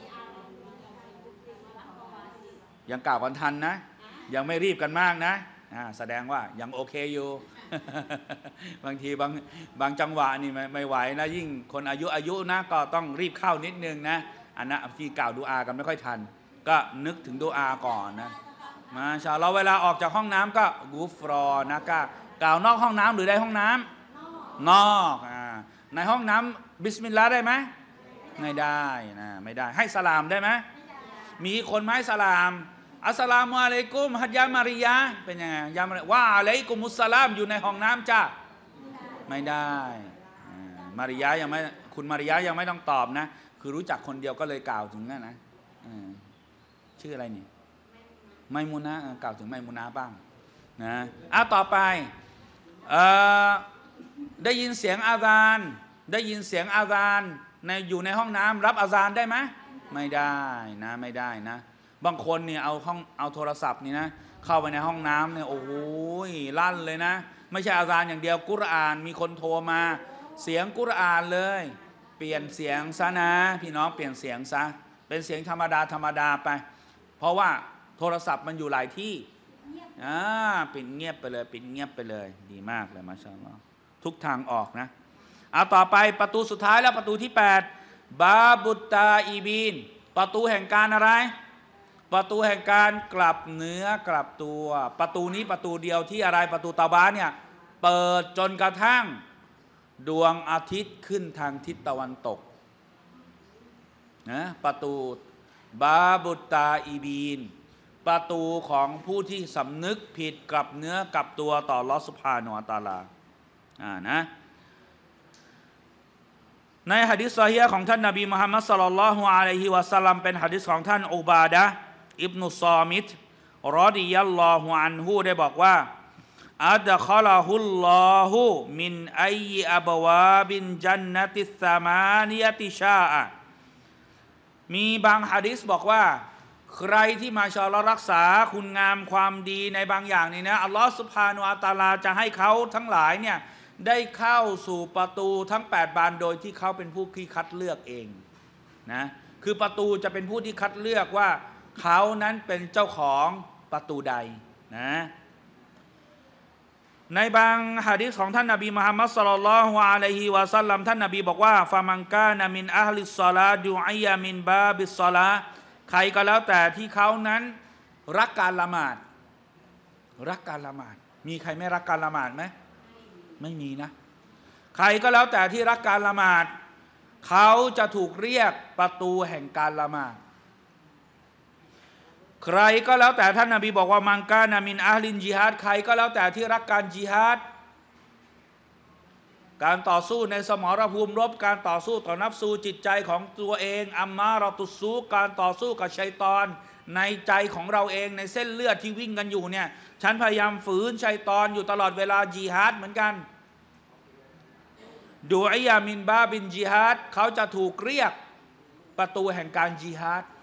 ยังกล่าวกันทันนะยังไม่รีบกันมากนะแสดงว่ายังโอเคอยู่ บางทีบางจังหวะนี่ไม่ไหวนะยิ่งคนอายุนะก็ต้องรีบเข้านิดนึงนะอันนั้นที่กล่าวดุอากันไม่ค่อยทันก็นึกถึงดุอาก่อนนะมาชาเราเวลาออกจากห้องน้ำก็กุฟรอนะก็กล่าวนอกห้องน้ำหรือในห้องน้ำนอกในห้องน้ำบิสมิลลาห์ได้ไหมไม่ได้นะไม่ได้ให้สลามได้ไหมมีคนมาให้สลามอัสสลามุอะลัยกุมฮัจญะมาริยะเป็นยังไงยามาริว่าอะลัยกุมุสสลามอยู่ในห้องน้ำจ้าไม่ได้มาริยะยังไม่คุณมาริยะยังไม่ต้องตอบนะคือรู้จักคนเดียวก็เลยกล่าวถึงนั่นนะชื่ออะไรนี่ไมมุนะกล่าวถึงไมมุนะบ้างนะต่อไปได้ยินเสียงอาซานอยู่ในห้องน้ำรับอาซานได้ไหมไม่ได้นะไม่ได้นะบางคนเนี่ยเอาโทรศัพท์นี่นะเข้าไปในห้องน้ำเนี่ยโอ้โหลั่นเลยนะไม่ใช่อาซานอย่างเดียวกุรอานมีคนโทรมาเสียงกุรอานเลยเปลี่ยนเสียงซะนะพี่น้องเปลี่ยนเสียงซะเป็นเสียงธรรมดาไปเพราะว่าโทรศัพท์มันอยู่หลายที่ปิดเงียบไปเลยดีมากเลยมาชาอัลลอฮ์ทุกทางออกนะต่อไปประตูสุดท้ายแล้วประตูที่8บาบุตตาอีบีนประตูแห่งการอะไรประตูแห่งการกลับเนื้อกลับตัวประตูนี้ประตูเดียวที่อะไรประตูตาบาเนี่ยเปิดจนกระทั่งดวงอาทิตย์ขึ้นทางทิศตะวันตกนะประตูบาบุตตาอีบีนประตูของผู้ที่สำนึกผิดกลับเนื้อกลับตัวต่ออัลเลาะห์ซุบฮานะฮูวะตะอาลานะในหะดีษซอฮีฮ์ของท่านนบีมุฮัมมัดศ็อลลัลลอฮุอะลัยฮิวะซัลลัมเป็นหะดีษของท่านอุบาดะห์อิบนุซอมิตรอฎิยัลลอฮุอันฮุได้บอกว่าอัดคอละฮุลลอฮุมินอัยอับวาบินจันนติสซามานิยติชาอะมีบางหะดีษบอกว่าใครที่มาชาอัลเลาะห์รักษาคุณงามความดีในบางอย่างนี่นะอัลลอฮฺซุบฮานะฮูวะตะอาลาจะให้เขาทั้งหลายเนี่ยได้เข้าสู่ประตูทั้ง8บานโดยที่เขาเป็นผู้ที่คัดเลือกเองนะคือประตูจะเป็นผู้ที่คัดเลือกว่าเขานั้นเป็นเจ้าของประตูใดนะในบางหะดีษของท่านนบีมุฮัมมัดศ็อลลัลลอฮุอะลัยฮิวะซัลลัมท่านนบีบอกว่าฟะมันกานะมินอะฮลิศศอลาตดุอิยะมินบาบิศศอลาใครก็แล้วแต่ที่เขานั้นรักการละหมาดมีใครไม่รักการละหมาดไหมไม่มีนะใครก็แล้วแต่ที่รักการละหมาดเขาจะถูกเรียกประตูแห่งการละหมาดใครก็แล้วแต่ท่านนบีบอกว่ามังกานามินอาลินจิฮาดใครก็แล้วแต่ที่รักการจิฮาดการต่อสู้ในสมรภูมิรบการต่อสู้ต่อนัฟซูจิตใจของตัวเองอัมมาเราตุซูการต่อสู้กับชัยฏอนในใจของเราเองในเส้นเลือดที่วิ่งกันอยู่เนี่ยฉันพยายามฝืนชัยฏอนอยู่ตลอดเวลาจิฮาดเหมือนกันดูอิยามินบาบินจิฮาดเขาจะถูกเรียกประตูแห่งการจิฮาด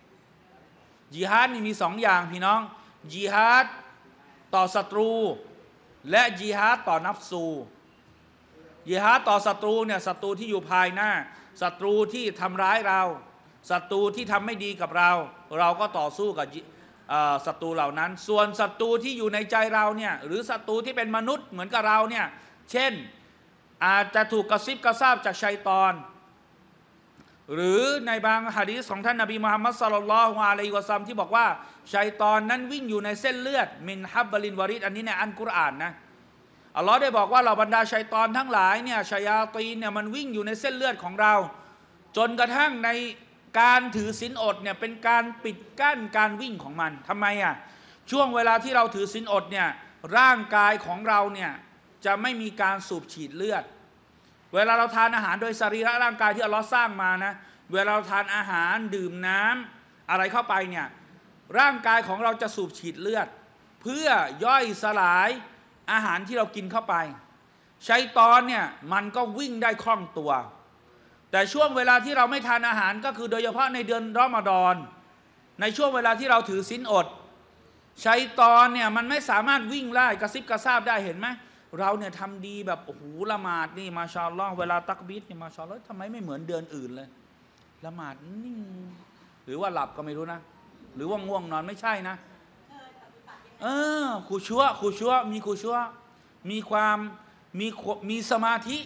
นี่มี2อย่างพี่น้องจิฮาดต่อศัตรูและจิฮาดต่อนัฟซูจิฮาดต่อศัตรูเนี่ยศัตรูที่อยู่ภายหน้าศัตรูที่ทำร้ายเราศัตรูที่ทำไม่ดีกับเราก็ต่อสู้กับศัตรูเหล่านั้นส่วนศัตรูที่อยู่ในใจเราเนี่ยหรือศัตรูที่เป็นมนุษย์เหมือนกับเราเนี่ยเช่นอาจจะถูกกระซิบกระซาบจากชัยฏอนหรือในบางหะดีษของท่านนบีมุฮัมมัดศ็อลลัลลอฮุอะลัยฮิวะซัลลัมที่บอกว่าชัยฏอนนั้นวิ่งอยู่ในเส้นเลือดมินฮับบลินวาริดอันนี้ในอัลกุรอานนะอัลลอฮ์ได้บอกว่าเหล่าบรรดาชัยฏอนทั้งหลายเนี่ยชัยาตีนเนี่ยมันวิ่งอยู่ในเส้นเลือดของเราจนกระทั่งในการถือศีลอดเนี่ยเป็นการปิดกั้นการวิ่งของมันทำไมช่วงเวลาที่เราถือศีลอดเนี่ยร่างกายของเราเนี่ยจะไม่มีการสูบฉีดเลือดเวลาเราทานอาหารโดยสรีระร่างกายที่อัลลอฮ์สร้างมานะเวลาเราทานอาหารดื่มน้ำอะไรเข้าไปเนี่ยร่างกายของเราจะสูบฉีดเลือดเพื่อย่อยสลายอาหารที่เรากินเข้าไปชัยฏอนเนี่ยมันก็วิ่งได้คล่องตัวแต่ช่วงเวลาที่เราไม่ทานอาหารก็คือโดยเฉพาะในเดือนรอมฎอนในช่วงเวลาที่เราถือศีลอดชัยฏอนเนี่ยมันไม่สามารถวิ่งไล่กระซิบกระซาบได้เห็นไหมเราเนี่ยทำดีแบบโอ้โหละหมาดนี่มาชาอัลลอฮ์เวลาตักบีรนี่มาชาอัลลอฮ์ทำไมไม่เหมือนเดือนอื่นเลยละหมาดนิ่งหรือว่าหลับก็ไม่รู้นะหรือว่าง่วงนอนไม่ใช่นะคูชัวมีคูชัวมีความมีสมาธิ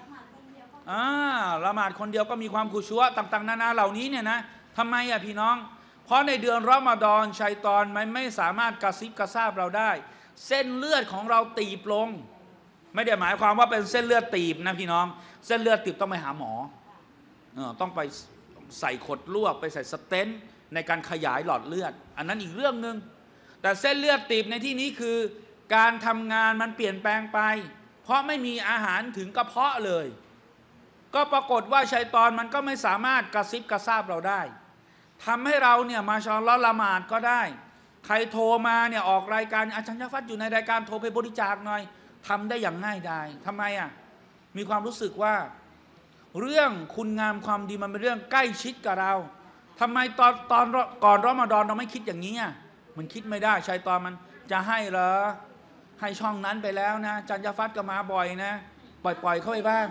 ละหมาดคนเดียวก็มีความคูชัวต่างๆนานาเหล่านี้เนี่ยนะทำไมพี่น้องเพราะในเดือนรอมฎอนชัยฏอนมันไม่สามารถกระซิบกระซาบเราได้เส้นเลือดของเราตีบลงไม่ได้หมายความว่าเป็นเส้นเลือดตีบนะพี่น้องเส้นเลือดตีบต้องไปหาหมอต้องไปใส่ขดลวกไปใส่สเตนต์ในการขยายหลอดเลือดอันนั้นอีกเรื่องนึงแต่เส้นเลือดตีบในที่นี้คือการทำงานมันเปลี่ยนแปลงไปเพราะไม่มีอาหารถึงกระเพาะเลยก็ปรากฏว่าชัยฏอนมันก็ไม่สามารถกระซิบกระซาบเราได้ทำให้เราเนี่ยมาชาอัลลอฮ์ละหมาดก็ได้ใครโทรมาเนี่ยออกรายการอาจารย์ยะฟัดอยู่ในรายการโทรไปบริจาคหน่อยทำได้อย่างง่ายดายทำไมมีความรู้สึกว่าเรื่องคุณงามความดีมันเป็นเรื่องใกล้ชิดกับเราทำไมตอนก่อนรอมฎอนเราไม่คิดอย่างนี้มันคิดไม่ได้ชัยฏอนมันจะให้เหรอให้ช่องนั้นไปแล้วนะอาจารย์ยะฟัดก็มาบ่อยนะปล่อยเข้าไปบ้าง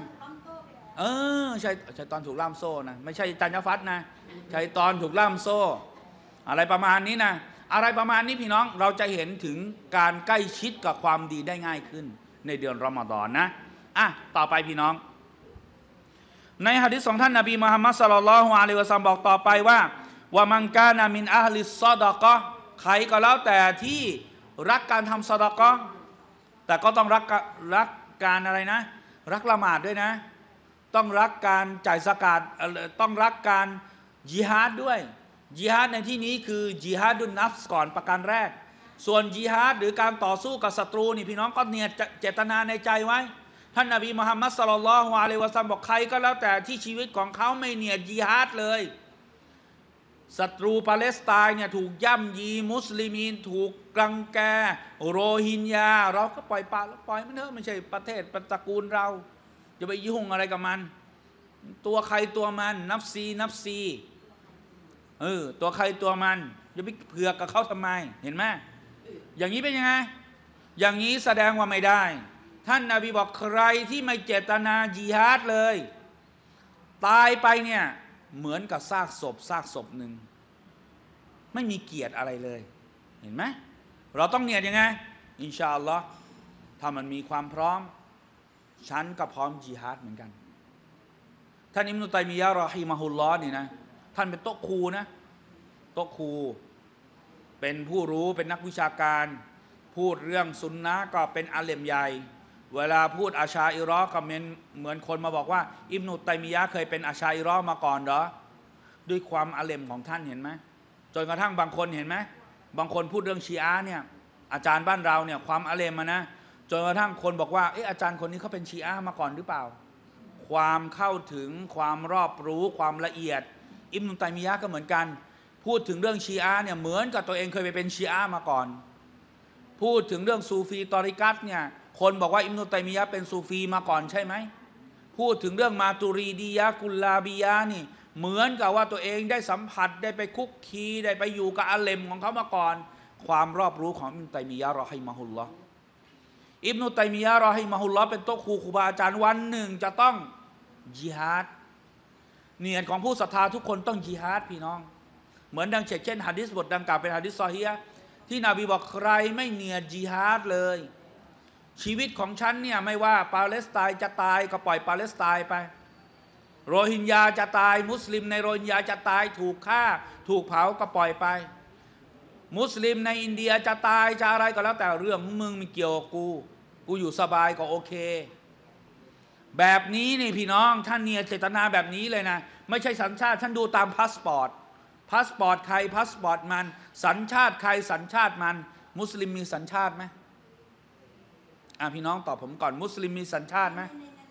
ชัยฏอนถูกล่ามโซ่นะไม่ใช่อาจารย์ยะฟัดนะชัยฏอนถูกล่ามโซ่อะไรประมาณนี้นะอะไรประมาณนี้พี่น้องเราจะเห็นถึงการใกล้ชิดกับความดีได้ง่ายขึ้นในเดือนรอมฎอนนะต่อไปพี่น้องในหะดีษของท่านนบีมุฮัมมัดศ็อลลัลลอฮุอะลัยฮิวะซัลลัมบอกต่อไปว่ามังกานะมินอะฮลิศซอดะกอฮ์ใครก็แล้วแต่ที่รักการทำซอดะกอฮ์แต่ก็ต้องรักการอะไรนะรักละหมาดด้วยนะต้องรักการจ่ายซะกาตต้องรักการญิฮาดด้วยญิฮาดในที่นี้คือญิฮาดุนนัฟส์ก่อนประการแรกส่วนญิฮาดหรือการต่อสู้กับศัตรูนี่พี่น้องก็เนียดเจตนาในใจไว้ท่านนบีมุฮัมมัดศ็อลลัลลอฮุอะลัยฮิวะซัลลัมบอกใครก็แล้วแต่ที่ชีวิตของเขาไม่เนียดญิฮาดเลยศัตรูปาเลสไตน์เนี่ยถูกย่ำยีมุสลิมีนถูกรังแกโรฮิงญาเราก็ปล่อยมันเถอะไม่ใช่ประเทศตระกูลเราจะไปยุ่งอะไรกับมันตัวใครตัวมันนับซีตัวใครตัวมันจะไปเผือกกับเขาทำไมเห็นไหมอย่างนี้เป็นยังไงอย่างนี้แสดงว่าไม่ได้ท่านนบีบอกใครที่ไม่เจตนาญิฮาดเลยตายไปเนี่ยเหมือนกับซากศพหนึ่งไม่มีเกียรติอะไรเลยเห็นไหมเราต้องเนียดยังไงอินชาอัลลอฮ์ถ้ามันมีความพร้อมฉันก็พร้อมญิฮาดเหมือนกันท่านอิบนุตัยมียะฮ์รอฮิมะฮุลลอฮ์นี่นะท่านเป็นโต๊ะครูนะโต๊ะครูเป็นผู้รู้เป็นนักวิชาการพูดเรื่องซุนนะห์ก็เป็นอาเลมใหญ่เวลาพูดอาชาอิเราะห์ก็เหมือนคนมาบอกว่าอิบนุตัยมียะห์เคยเป็นอาชาอิเราะห์มาก่อนเหรอด้วยความอาเลมของท่านเห็นไหมจนกระทั่งบางคนเห็นไหมบางคนพูดเรื่องชีอะห์เนี่ยอาจารย์บ้านเราเนี่ยความอาเลมนะจนกระทั่งคนบอกว่าอาจารย์คนนี้เขาเป็นชีอะห์มาก่อนหรือเปล่าความเข้าถึงความรอบรู้ความละเอียดอิบนุตัยมียะห์ก็เหมือนกันพูดถึงเรื่องชีอะห์เนี่ยเหมือนกับตัวเองเคยไปเป็นชีอะห์มาก่อนพูดถึงเรื่องซูฟีตอริกัตเนี่ยคนบอกว่าอิบนุตัยมียะห์เป็นซูฟีมาก่อนใช่ไหมพูดถึงเรื่องมาตุรีดียะกุลลาบียะนี่เหมือนกับว่าตัวเองได้สัมผัสได้ไปคุกคีได้ไปอยู่กับอาเลมของเขามาก่อนความรอบรู้ของอิบนุตัยมียะห์รอฮิมะฮุลลอฮ์อิบนุตัยมียะห์รอฮิมะฮุลลอฮ์เป็นโต๊ะครูบาอาจารย์วันหนึ่งจะต้องญิฮาดเนียดของผู้ศรัทธาทุกคนต้องญิฮาดพี่น้องเหมือนดังเช่นหะดีษบทดังกล่าวเป็นหะดีษซอฮีฮ์ที่นบีบอกใครไม่เนียดญิฮาดเลยชีวิตของฉันเนี่ยไม่ว่าปาเลสไตน์จะตายก็ปล่อยปาเลสไตน์ไปโรฮิงญาจะตายมุสลิมในโรฮิงญาจะตายถูกฆ่าถูกเผาก็ปล่อยไปมุสลิมในอินเดียจะตายจะอะไรก็แล้วแต่เรื่องมึงไม่เกี่ยวกับกูอยู่สบายก็โอเคแบบนี้นี่พี่น้องท่านเนี่ยเจตนาแบบนี้เลยนะไม่ใช่สัญชาติท่านดูตามพาสปอร์ตใครพาสปอร์ตมันสัญชาติใครสัญชาติมันมุสลิมมีสัญชาติไหมพี่น้องตอบผมก่อนมุสลิมมีสัญชาติไหม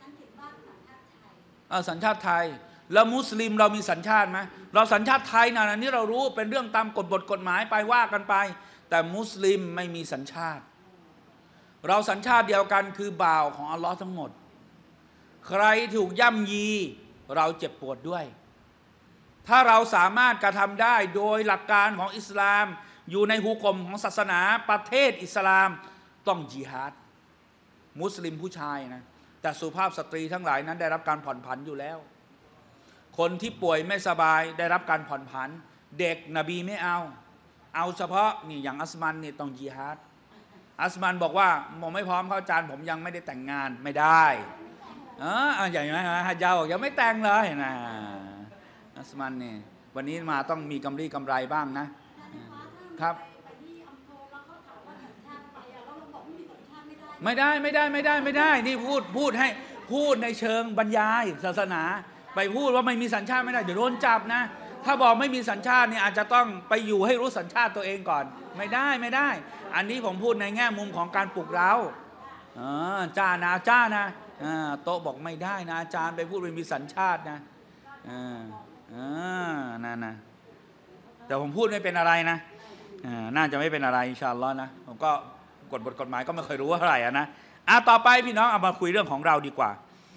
สัญชาติไทยแล้วมุสลิมเรามีสัญชาติไหมเราสัญชาติไทยนะนี่เรารู้เป็นเรื่องตามกฎหมายไปว่ากันไปแต่มุสลิมไม่มีสัญชาติเราสัญชาติเดียวกันคือบ่าวของอัลลอฮ์ทั้งหมดใครถูกย่ำยีเราเจ็บปวดด้วยถ้าเราสามารถกระทำได้โดยหลักการของอิสลามอยู่ในหุกมของศาสนาประเทศอิสลามต้องญิฮาดมุสลิมผู้ชายนะแต่สุภาพสตรีทั้งหลายนั้นได้รับการผ่อนผันอยู่แล้วคนที่ป่วยไม่สบายได้รับการผ่อนผันเด็กนบีไม่เอาเอาเฉพาะนี่อย่างอัสมันนี่ต้องญิฮาดอัสมันบอกว่าผมไม่พร้อมเข้าอาจารย์ผมยังไม่ได้แต่งงานไม่ได้อย่างนี้นะฮัจญาบอกยังไม่แต่งเลยนะอัสมันนี่วันนี้มาต้องมีกำไรบ้างนะครับไม่ได้นี่พูดให้พูดในเชิงบรรยายศาสนาไปพูดว่าไม่มีสัญชาติไม่ได้เดี๋ยวโดนจับนะถ้าบอกไม่มีสัญชาติเนี่ยอาจจะต้องไปอยู่ให้รู้สัญชาติตัวเองก่อนไม่ได้อันนี้ผมพูดในแง่มุมของการปลุกเร้าจ้านะโต๊ะบอกไม่ได้นะอาจารย์ไปพูดไม่มีสัญชาตินะนั่นนะแต่ผมพูดไม่เป็นอะไรนะน่าจะไม่เป็นอะไรอินชาอัลลอฮ์นะผมก็บทกฎหมายก็ไม่เคยรู้ว่าอะไรนะต่อไปพี่น้องเอามาคุยเรื่องของเราดีกว่า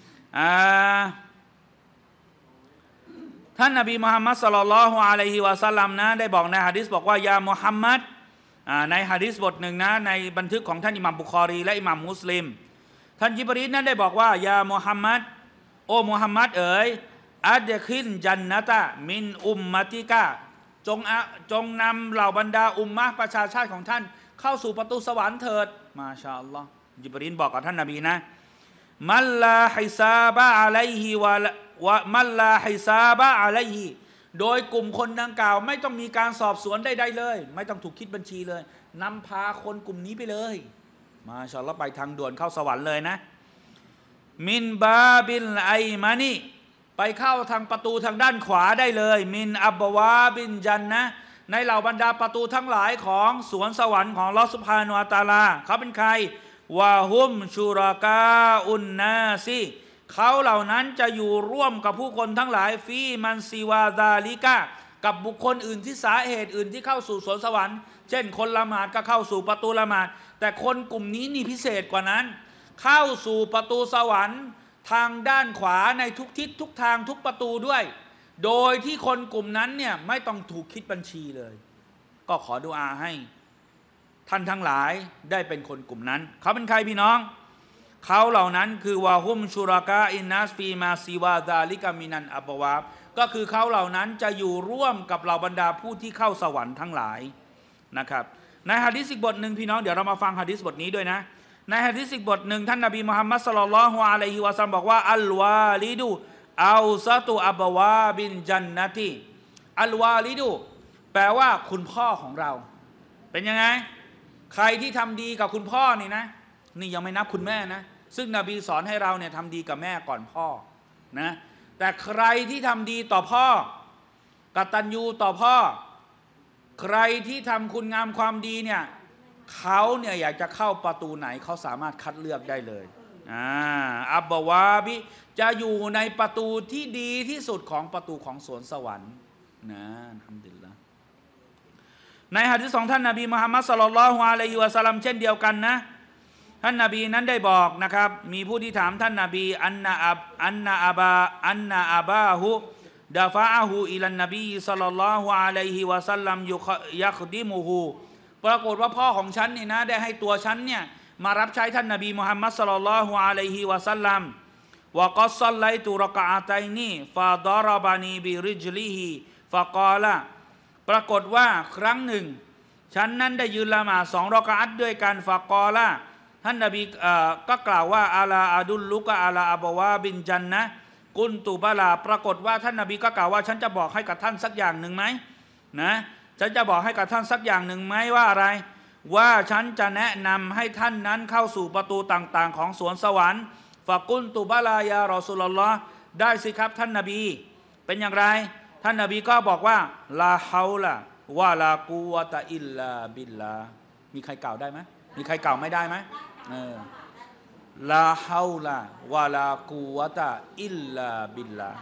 ท่านนบีมุฮัมมัดศ็อลลัลลอฮุอะลัยฮิวะซัลลัมนะได้บอกในหะดีษบอกว่ายามุฮัมมัดในหะดีษบทหนึ่งนะในบันทึกของท่านอิหม่ามบุคอรีและอิหม่ามมุสลิมท่านญิบรีลนั้นได้บอกว่ายามุฮัมมัดโอ้มุฮัมมัดเอ๋ยอัดคินจันนะตะมินอุมมะติกะจงนำเหล่าบรรดาอุมมะประชาชาติของท่านเข้าสู่ประตูสวรรค์เถิดมาชาอัลลอฮ์ญิบรีลบอกกับท่านนบีนะมัลลาฮิซาบะอะลัยฮิวะมัลลาฮิซาบะอะลัยฮิโดยกลุ่มคนดังกล่าวไม่ต้องมีการสอบสวนใดๆเลยไม่ต้องถูกคิดบัญชีเลยนำพาคนกลุ่มนี้ไปเลยมาชาอัลลอฮ์ไปทางด่วนเข้าสวรรค์เลยนะมินบาบิลไอมานีไปเข้าทางประตูทางด้านขวาได้เลยมินอับบวาบินจันนะในเหล่าบรรดาประตูทั้งหลายของสวนสวรรค์ของอัลเลาะห์ซุบฮานะฮูวะตะอาลาเขาเป็นใครวะฮุมชูรากาอุนนาซีเขาเหล่านั้นจะอยู่ร่วมกับผู้คนทั้งหลายฟีมันซีวาซาลิกะกับบุคคลอื่นที่สาเหตุอื่นที่เข้าสู่สวนสวรรค์เช่นคนละหมาดก็เข้าสู่ประตูละหมาดแต่คนกลุ่มนี้นี่พิเศษกว่านั้นเข้าสู่ประตูสวรรค์ทางด้านขวาในทุกทิศทุกทางทุกประตูด้วยโดยที่คนกลุ่มนั้นเนี่ยไม่ต้องถูกคิดบัญชีเลยก็ขอดุอาให้ท่านทั้งหลายได้เป็นคนกลุ่มนั้นเขาเป็นใครพี่น้องเขาเหล่านั้นคือวาฮุมชูรากาอินนัสฟีมาซีวาซาลิกามินันอับบวาบก็คือเขาเหล่านั้นจะอยู่ร่วมกับเหล่าบรรดาผู้ที่เข้าสวรรค์ทั้งหลายนะครับในหะดีษอีกบทหนึ่งพี่น้องเดี๋ยวเรามาฟังหะดีษบทนี้ด้วยนะในหะดีษอีกบทหนึ่งท่านนบีมุฮัมมัดศ็อลลัลลอฮุอะลัยฮิวะซัลลัมบอกว่าอัลวาลิดูอัลซะตุอับวาบินจันนะตีอัลวาลิดูแปลว่าคุณพ่อของเราเป็นยังไงใครที่ทำดีกับคุณพ่อนี่นะนี่ยังไม่นับคุณแม่นะซึ่งนบีสอนให้เราเนี่ยทำดีกับแม่ก่อนพ่อนะแต่ใครที่ทำดีต่อพ่อกตัญญูต่อพ่อใครที่ทำคุณงามความดีเนี่ยเขาเนี่ยอยากจะเข้าประตูไหนเขาสามารถคัดเลือกได้เลยอับบวาบิจะอยู่ในประตูที่ดีที่สุดของประตูของสวนสวรรค์นะทำดีละในหะดีษของท่านนบีมุฮัมมัดศ็อลลัลลอฮุอะลัยฮิวะซัลลัมเช่นเดียวกันนะท่านนบีนั้นได้บอกนะครับมีผู้ที่ถามท่านนบีอันนาอาบาฮุดาฟะอะฮูอิลันนบีศ็อลลัลลอฮุอะลัยฮิวะซัลลัมยัคดิมุฮูปรากฏว่าพ่อของฉันนี่นะได้ให้ตัวฉันเนี่ยมารับใช้ท่านนบีมุฮัมมัดศ็อลลัลลอฮุอะลัยฮิวะซัลลัมวะกัศซัลลัยตุรอกะอะตัยนีฟาดารบานีบิริจลิฮิฟะกอละปรากฏว่าครั้งหนึ่งฉันนั้นได้ยืนละหมาด2 รอกะอัตด้วยกันฟะกอละท่านนบีก็กล่าวว่าอาลาอาดุลลุกะอาลาอับวาบินจันนะกุนตุบะลาปรากฏว่าท่านนบีก็กล่าวว่าฉันจะบอกให้กับท่านสักอย่างหนึ่งไหมนะฉันจะบอกให้กับท่านสักอย่างหนึ่งไหมว่าอะไรว่าฉันจะแนะนำให้ท่านนั้นเข้าสู่ประตูต่างๆของสวนสวรรค์ฟะกุนตุบะลายารอซูลุลลอฮ์ได้สิครับท่านนบีเป็นอย่างไรท่านนบีก็บอกว่าลาฮาละวะลากุวะตะอิลลาบิลลามีใครกล่าวได้ไหมมีใครกล่าวไม่ได้ไหมลาฮาละวะลากุวะตะอิลลาบิลลา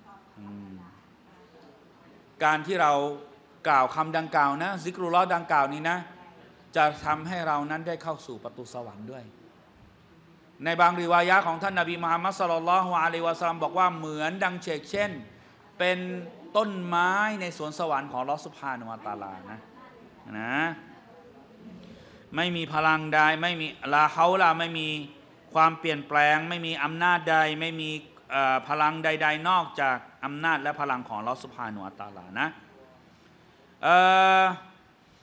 การที่เรากล่าวคำดังกล่าวนะซิกรุลลอฮ์ดังกล่าวนี้นะจะทำให้เรานั้นได้เข้าสู่ประตูสวรรค์ด้วยในบางริวายะห์ของท่านนบีมุฮัมมัดศ็อลลัลลอฮุอะลัยฮิวะซัลลัมบอกว่าเหมือนดังเช่นเป็นต้นไม้ในสวนสวรรค์ของอัลเลาะห์ซุบฮานะฮูวะตะอาลานะไม่มีพลังใดไม่มีลาเฮาละไม่มีความเปลี่ยนแปลงไม่มีอำนาจใดไม่มีพลังใดๆนอกจากอำนาจและพลังของอัลเลาะห์ซุบฮานะฮูวะตะอาลานะ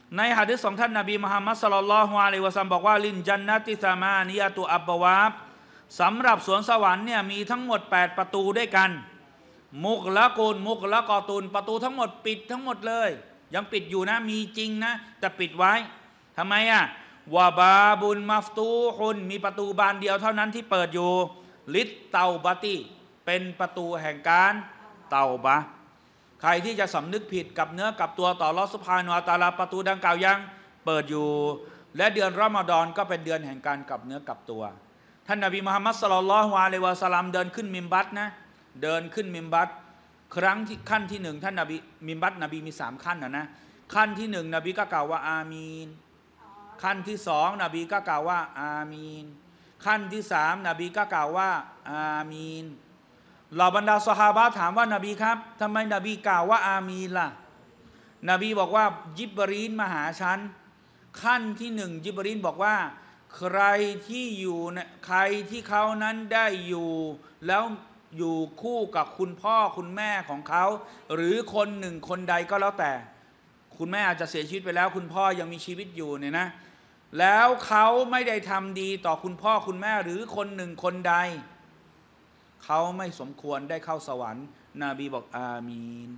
ในหะดีษของท่านนบีมุฮัมมัดศ็อลลัลลอฮุอะลัยฮิวะซัลลัมบอกว่าลินจันนติซามานิยะตุอับบวาบสำหรับสวนสวรรค์เนี่ยมีทั้งหมด8ประตูด้วยกันมุกละกูลมุกละกอตุนประตูทั้งหมดปิดทั้งหมดเลยยังปิดอยู่นะมีจริงนะแต่ปิดไว้ทำไมวะบาบุนมัฟตูฮุนมีประตูบานเดียวเท่านั้นที่เปิดอยู่ลิตเตาบะติเป็นประตูแห่งการเตาบะใครที่จะสำนึกผิดกับเนื้อกับตัวต่ออัลเลาะห์ซุบฮานะฮูวะตะอาลาประตูดังกล่าวยังเปิดอยู่และเดือนรอมฎอนก็เป็นเดือนแห่งการกลับเนื้อกลับตัวท่านนบีมุฮัมมัดศ็อลลัลลอฮุอะลัยฮิวะซัลลัมเดินขึ้นมิมบัตนะเดินขึ้นมิมบัตครั้งที่ขั้นที่1ท่านนบีมิมบัตนบีมี3ขั้นนะขั้นที่1นบีก็กล่าวว่าอามีนขั้นที่2นบีก็กล่าวว่าอามีนขั้นที่3นบีก็กล่าวว่าอามีนเหล่าบรรดาซอฮาบะห์ถามว่านบีครับทำไมนบีกล่าวว่าอามีนล่ะนบีบอกว่าญิบรีลมาหาฉันขั้นที่1ญิบรีลบอกว่าใครที่อยู่ใครที่เขานั้นได้อยู่แล้วอยู่คู่กับคุณพ่อคุณแม่ของเขาหรือคนหนึ่งคนใดก็แล้วแต่คุณแม่อาจจะเสียชีวิตไปแล้วคุณพ่อยังมีชีวิตอยู่เนี่ยนะแล้วเขาไม่ได้ทำดีต่อคุณพ่อคุณแม่หรือคนหนึ่งคนใดเขาไม่สมควรได้เข้าสวรรค์นบีบอกอามีน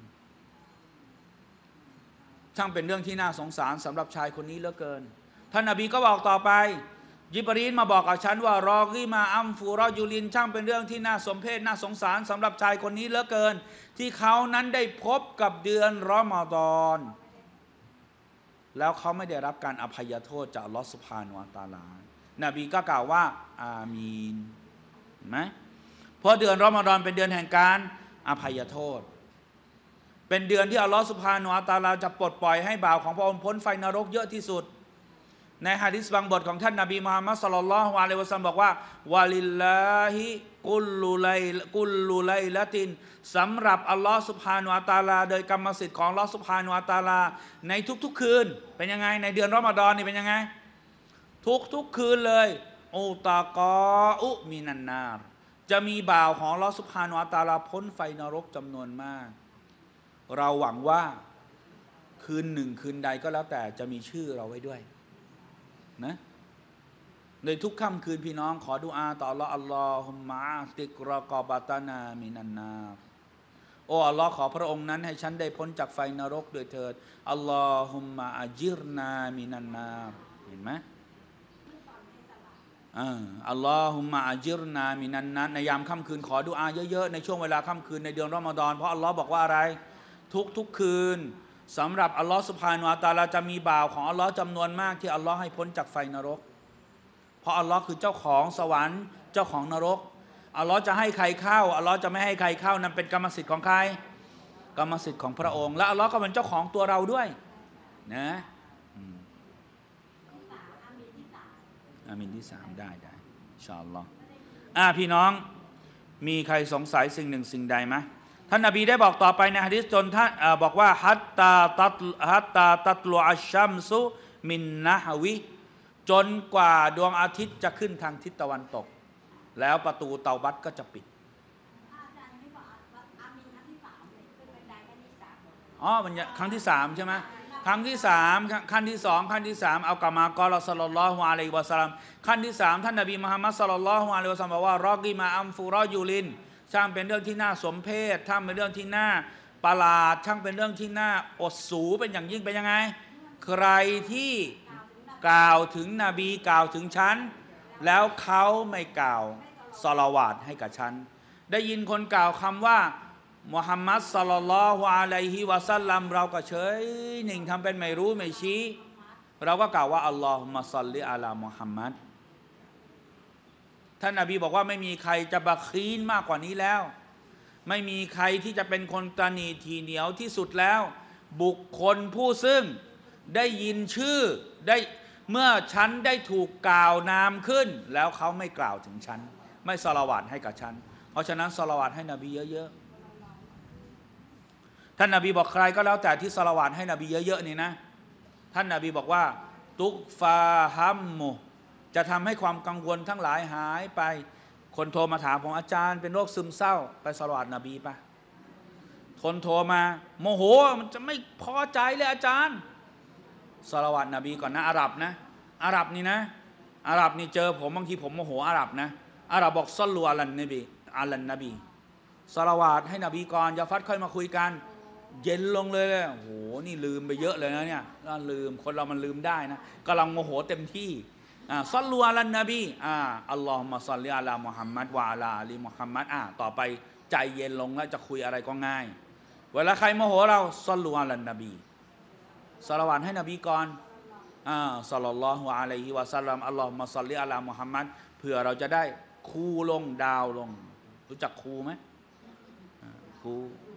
ช่างเป็นเรื่องที่น่าสงสารสำหรับชายคนนี้เหลือเกินท่านนบีก็บอกต่อไปญิบรีลมาบอกกับฉันว่ารอกีมาอัมฟูรอยูลินช่างเป็นเรื่องที่น่าสมเพชน่าสงสารสำหรับชายคนนี้เหลือเกินที่เขานั้นได้พบกับเดือนรอมฎอนแล้วเขาไม่ได้รับการอภัยโทษจากอัลเลาะห์ซุบฮานะฮูวะตะอาลานบีก็กล่าวว่าอามีนเห็นไหมเพราะเดือนรอมฎอนเป็นเดือนแห่งการอภัยโทษเป็นเดือนที่อัลเลาะห์ซุบฮานะฮูวะตะอาลาจะปลดปล่อยให้บ่าวของพระองค์พ้นไฟนรกเยอะที่สุดในหะดีษบางบทของท่านนบีมุฮัมมัดศ็อลลัลลอฮุอะลัยฮิวะซัลลัมบอกว่าวะลิลลาฮิกุลลุไลละตินสำหรับอัลลอฮ์ซุบฮานะฮูวะตะอาลาโดยกรรมสิทธิ์ของอัลลอฮ์ซุบฮานะฮูวะตะอาลาในทุกๆคืนเป็นยังไงในเดือนรอมฎอนนี่เป็นยังไงทุกคืนเลยอุตากออุมินันนารจะมีบ่าวของอัลลอฮ์ซุบฮานะฮูวะตะอาลาพ้นไฟนรกจำนวนมากเราหวังว่าคืนหนึ่งคืนใดก็แล้วแต่จะมีชื่อเราไว้ด้วยนะในทุกค่ำคืนพี่น้องขอดุอาต่ออัลลอฮ์อัลลอฮุมมะติกรอกอบะตานามินันนาโอ้อัลลอฮ์ขอพระองค์นั้นให้ฉันได้พ้นจากไฟนรกด้วยเถิดอัลลอฮุมมะอัจิรนามินันนาเห็นไหมอัลลอฮุมมะอัจิรนามินันนาในยามค่ำคืนขอดุอาเยอะๆในช่วงเวลาค่ำคืนในเดือนรอมฎอนเพราะอัลลอฮ์บอกว่าอะไรทุกคืนสำหรับอัลลอฮ์ซุบฮานะฮูวะตะอาลาจะมีบ่าวของอัลลอฮ์จำนวนมากที่อัลลอฮ์ให้พ้นจากไฟนรกเพราะอัลลอฮ์คือเจ้าของสวรรค์เจ้าของนรกอัลลอฮ์จะให้ใครเข้าอัลลอฮ์จะไม่ให้ใครเข้านั้นเป็นกรรมสิทธิ์ของใครกรรมสิทธิ์ของพระองค์และอัลลอฮ์ก็เป็นเจ้าของตัวเราด้วยนะอามีนที่3ได้อินชาอัลลอฮ์พี่น้องมีใครสงสัยสิ่งหนึ่งสิ่งใดไหมท่านนบีได้บอกต่อไปในหะดีษจนท่านบอกว่าฮัตตาตัตลุอัชชัมซุมินนะฮวิจนกว่าดวงอาทิตย์จะขึ้นทางทิศตะวันตกแล้วประตูเตาบัตก็จะปิดมันครั้งที่3ใช่ไหมครั้งที่3ขั้นที่2ขั้นที่3เอากามากอลศ็อลลัลลอฮุอะลัยฮิวะซัลลัมขั้นที่3ท่านนบีมุฮัมมัดศ็อลลัลลอฮุอะลัยฮิวะซัลลัมบอกว่ารอกีมาอัมฟูรอยูลินช่างเป็นเรื่องที่น่าสมเพชช่างเป็นเรื่องที่น่าประหลาดช่างเป็นเรื่องที่น่าอดสูเป็นอย่างยิ่งเป็นยังไงใครที่กล่าวถึงนบีกล่าวถึงฉันแล้วเขาไม่กล่าวศอลาวาตให้กับฉันได้ยินคนกล่าวคำว่ามุฮัมมัดศ็อลลัลลอฮุอะลัยฮิวะซัลลัมเราก็เฉยนิ่งทำเป็นไม่รู้ไม่ชี้เราก็กล่าวว่าอัลลอฮุมะศ็อลลิอะลามุฮัมมัดท่านนบีบอกว่าไม่มีใครจะบักคีนมากกว่านี้แล้วไม่มีใครที่จะเป็นคนตนีทีเหนียวที่สุดแล้วบุคคลผู้ซึ่งได้ยินชื่อได้เมื่อฉันได้ถูกกล่าวนามขึ้นแล้วเขาไม่กล่าวถึงฉันไม่ศอลาวาตให้กับฉันเพราะฉะนั้นศอลาวาตให้นบีเยอะๆท่านนบีบอกใครก็แล้วแต่ที่ศอลาวาตให้นบีเยอะๆนี่นะท่านนบีบอกว่าตุกฟาฮัมมุจะทำให้ความกังวลทั้งหลายหายไปคนโทรมาถามผมอาจารย์เป็นโรคซึมเศร้าไปศอลาวาตนบีปะคนโทรมาโมโหมันจะไม่พอใจเลยอาจารย์ศอลาวาตนบีก่อนนะอาหรับนะอาหรับนี่นะอาหรับนี่เจอผมบางทีผมโมโหอาหรับนะอาหรับบอกศ็อลลูอะลันนบีอัลนบีศอลาวาตให้นบีก่อนยาฟัดค่อยมาคุยกันเย็นลงเลยโอ้โหนี่ลืมไปเยอะเลยนะเนี่ยลืมคนเรามันลืมได้นะกำลังโมโหเต็มที่ศ็อลลูอะลันนบีอัลลอฮุมะศ็อลลิอะลามุฮัมมัดวะอะลาอาลีมุฮัมมัดต่อไปใจเย็นลงแล้วจะคุยอะไรก็ง่ายเวลาใครโมโหเราศ็อลลูอะลันนบีศอลาวาตให้นบีก่อนศ็อลลัลลอฮุอะลัยฮิวะซัลลัมอัลลอฮุมะศ็อลลิอะลามุฮัมมัดเพื่อเราจะได้คูลงดาวลงรู้จักคูไหมคู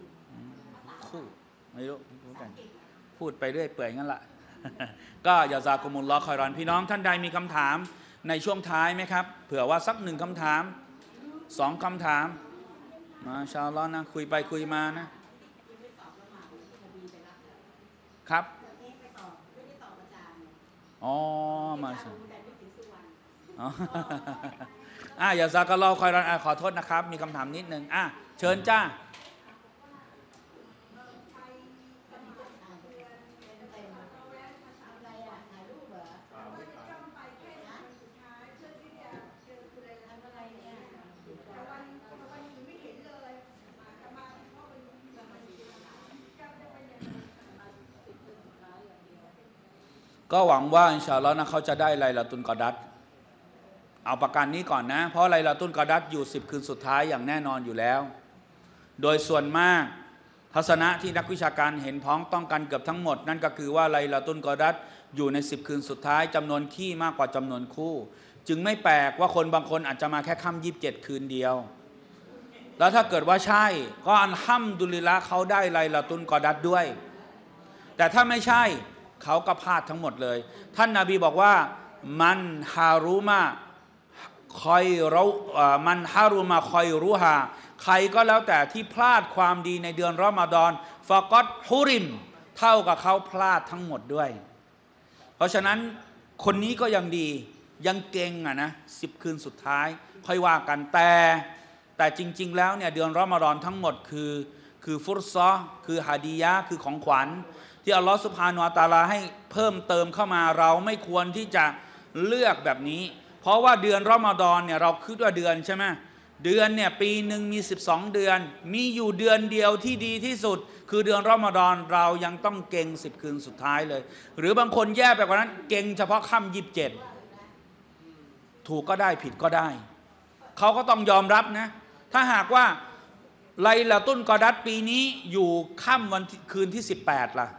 ไม่รู้กันพูดไปเรื่อยเปื่อยงั้นละ ก็ยาซากุมุลลอฮ์คอยรอนพี่น้องท่านใดมีคำถามในช่วงท้ายไหมครับเผื่อว่าสัก1 คำถาม2 คำถามมาชาอัลลอฮ์นะคุยไปคุยมานะครับอ๋อมาชาอย่าซากัลลอฮ์คอยรอนขอโทษนะครับมีคำถามนิดนึงเชิญจ้าก็หวังว่าอินชาอัลลอฮ์นะเขาจะได้ไลลาตุลกอดัรเอาประกันนี้ก่อนนะเพราะไลลาตุลกอดัรอยู่10 คืนสุดท้ายอย่างแน่นอนอยู่แล้วโดยส่วนมากทัศนะที่นักวิชาการเห็นพ้องต้องกันเกือบทั้งหมดนั่นก็คือว่าไลลาตุลกอดัรอยู่ใน10 คืนสุดท้ายจำนวนขี้มากกว่าจำนวนคู่จึงไม่แปลกว่าคนบางคนอาจจะมาแค่ค่ำ27 คืนเดียวแล้วถ้าเกิดว่าใช่ก็อัลฮัมดุลิลละห์เขาได้ไลลาตุลกอดัรด้วยแต่ถ้าไม่ใช่เขาก็พลาดทั้งหมดเลยท่านนบีบอกว่ามันฮารุมาคอยเรามันฮารุมาคอยรูฮาใครก็แล้วแต่ที่พลาดความดีในเดือนรอมฎอนฟะกอดฮุริมเท่ากับเขาพลาดทั้งหมดด้วยเพราะฉะนั้นคนนี้ก็ยังดียังเก่งนะ10 คืนสุดท้ายค่อยว่ากันแต่จริงๆแล้วเนี่ยเดือนรอมฎอนทั้งหมดคือฟุรซอคือฮาดียะคือของขวัญที่อัลลอฮฺซุบฮานะฮูวะตะอาลาให้เพิ่มเติมเข้ามาเราไม่ควรที่จะเลือกแบบนี้เพราะว่าเดือนรอมฎอนเนี่ยเราคิดว่าเดือนใช่ไหมเดือนเนี่ยปีหนึ่งมี12 เดือนมีอยู่เดือนเดียวที่ดีที่สุดคือเดือนรอมฎอนเรายังต้องเก่ง10 คืนสุดท้ายเลยหรือบางคนแย่ไปกว่านั้นเก่งเฉพาะค่ำ27ถูกก็ได้ผิดก็ได้เขาก็ต้องยอมรับนะถ้าหากว่าไลลาตุลกอดัรปีนี้อยู่ค่ำวันคืนที่18ล่ะ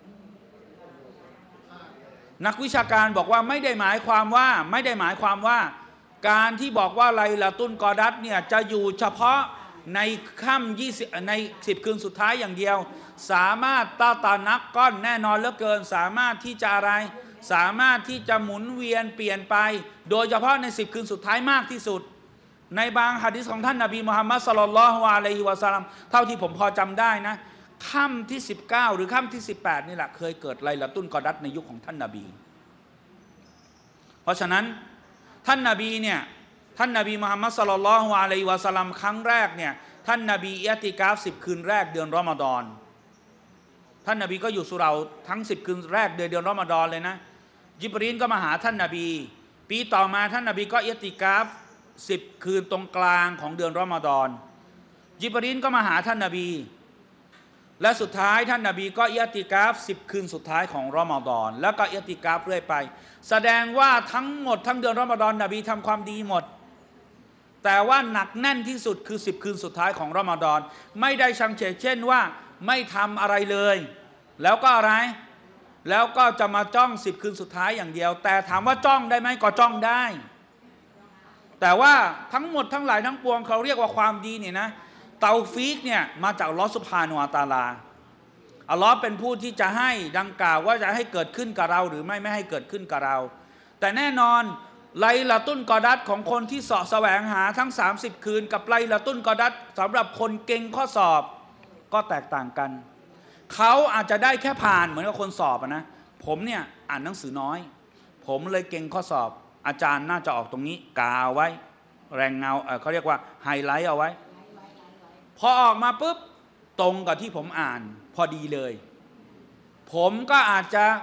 นักวิชาการบอกว่าไม่ได้หมายความว่าการที่บอกว่าไลลาตุลกอดัรเนี่ยจะอยู่เฉพาะในค่ำใน10 คืนสุดท้ายอย่างเดียวสามารถตานักก้อนแน่นอนเหลือเกินสามารถที่จะอะไรสามารถที่จะหมุนเวียนเปลี่ยนไปโดยเฉพาะใน10 คืนสุดท้ายมากที่สุดในบางหะดีษของท่านนบีมุฮัมมัดศ็อลลัลลอฮุอะลัยฮิวะซัลลัมเท่าที่ผมพอจำได้นะค่ำที่19หรือค่ำที่18นี่แหละเคยเกิดไลลาตุลกอดัรในยุคของท่านนบีเพราะฉะนั้นท่านนบีมุฮัมมัดศ็อลลัลลอฮุอะลัยฮิวะซัลลัมครั้งแรกเนี่ยท่านนบีอิอ์ติกาฟ10 คืนแรกเดือนรอมฎอนท่านนบีก็อยู่สุเราะห์ทั้ง10 คืนแรกเดือนรอมฎอนเลยนะญิบรีลก็มาหาท่านนบีปีต่อมาท่านนบีก็อิอ์ติกาฟ10 คืนตรงกลางของเดือนรอมฎอนญิบรีลก็มาหาท่านนบีและสุดท้ายท่านนบีก็อิอ์ติกาฟ10 คืนสุดท้ายของรอมฎอนแล้วก็อิอ์ติกาฟเรื่อยไปแสดงว่าทั้งหมดทั้งเดือนรอมฎอนนบีทำความดีหมดแต่ว่าหนักแน่นที่สุดคือ10 คืนสุดท้ายของรอมฎอนไม่ได้ชังเฉยเช่นว่าไม่ทำอะไรเลยแล้วก็อะไรแล้วก็จะมาจ้อง10 คืนสุดท้ายอย่างเดียวแต่ถามว่าจ้องได้ไหมก็จ้องได้แต่ว่าทั้งหมดทั้งหลายทั้งปวงเขาเรียกว่าความดีเนี่ยนะเตาฟีกเนี่ยมาจากอัลลอฮฺซุบฮานะฮูวะตะอาลาอัลลอฮ์เป็นผู้ที่จะให้ดังกล่าวว่าจะให้เกิดขึ้นกับเราหรือไม่ให้เกิดขึ้นกับเราแต่แน่นอนไลลาตุลกอดัรของคนที่เสาะแสวงหาทั้ง30 คืนกับไลลาตุลกอดัรสำหรับคนเก่งข้อสอบก็แตกต่างกันเขาอาจจะได้แค่ผ่านเหมือนกับคนสอบนะผมเนี่ยอ่านหนังสือน้อยผมเลยเก่งข้อสอบอาจารย์น่าจะออกตรงนี้กาเอาไว้แรงเงาเขาเรียกว่าไฮไลท์เอาไว้พอออกมาปุ๊บตรงกับที่ผมอ่านพอดีเลยผมก็อาจจะ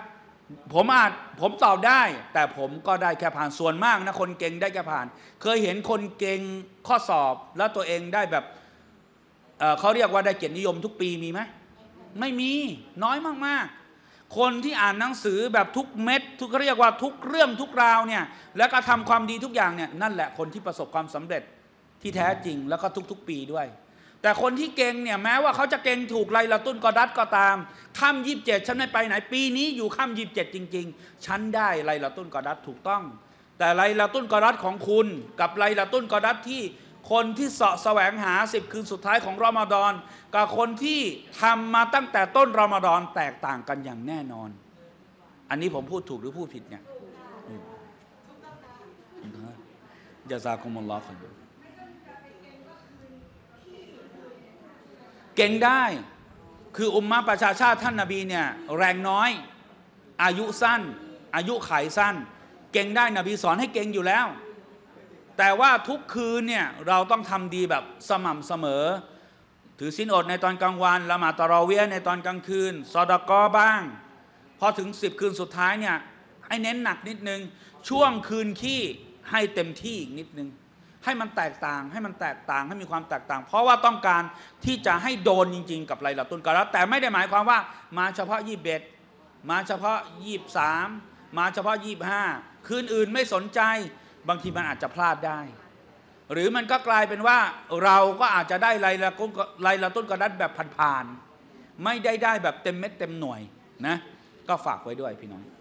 ผมตอบได้แต่ผมก็ได้แค่ผ่านส่วนมากนะคนเก่งได้แค่ผ่านเคยเห็นคนเก่งข้อสอบแล้วตัวเองได้แบบเขาเรียกว่าได้เกียรตินิยมทุกปีมีไหมไม่มีน้อยมากๆคนที่อ่านหนังสือแบบทุกเม็ดทุกเรียกว่าทุกเรื่องทุกราวเนี่ยแล้วก็ทำความดีทุกอย่างเนี่ยนั่นแหละคนที่ประสบความสำเร็จที่แท้จริงแล้วก็ทุกๆปีด้วยแต่คนที่เก่งเนี่ยแม้ว่าเขาจะเก่งถูกไลลาตุลกอดัรก็ตามค่ำ27ฉันไม่ไปไหนปีนี้อยู่ค่ำ27จริงๆฉันได้ไลลาตุลกอดัรถูกต้องแต่ไลลาตุลกอดัรของคุณกับไลลาตุลกอดัรที่คนที่เสาะแสวงหา10คืนสุดท้ายของรอมฎอนกับคนที่ทำมาตั้งแต่ต้นรอมฎอนแตกต่างกันอย่างแน่นอนอันนี้ผมพูดถูกหรือพูดผิดเนี่ยญะซากุมุลลอฮ์เก่งได้คืออุมมะประชาชาติท่านนบีเนี่ยแรงน้อยอายุสั้นอายุขัยสั้นเก่งได้นบีสอนให้เก่งอยู่แล้วแต่ว่าทุกคืนเนี่ยเราต้องทำดีแบบสม่ำเสมอถือศีลอดในตอนกลางวันละหมาดตะเราะวียห์ในตอนกลางคืนซอดะกอบ้างพอถึง10คืนสุดท้ายเนี่ยให้เน้นหนักนิดนึงช่วงคืนขี้ให้เต็มที่อีกนิดนึงให้มันแตกต่างให้มีความแตกต่างเพราะว่าต้องการที่จะให้โดนจริงๆกับไลลาตุลกอดัรแต่ไม่ได้หมายความว่ามาเฉพาะ21มาเฉพาะ23มาเฉพาะ25คืนอื่นไม่สนใจบางทีมันอาจจะพลาดได้หรือมันก็กลายเป็นว่าเราก็อาจจะได้ไลลาตุลกอดัรแบบผ่านๆไม่ได้แบบเต็มเม็ดเต็มหน่วยนะก็ฝากไว้ด้วยพี่น้อง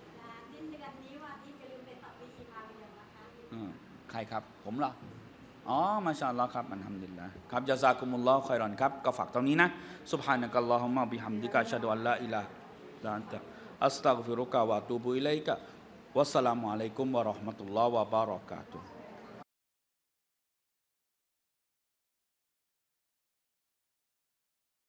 ใครครับผมเหรออ๋อมาชาอัลลอฮ์ครับอัลฮัมดุลิลละห์ครับญะซากุมุลลอฮ์ค็อยรอนครับก็ฝากตรงนี้นะซุบฮานะกัลลอฮุมมะบิฮัมดิกะอัชฮะดุอัลลาอิลาฮะอิลลัลลอฮ์อัสตัฆฟิรุกะวะอะตูบุอิลัยกะวัสสลามุอะลัยกุมวะเราะห์มะตุลลอฮ์วะบะเราะกาตุฮ์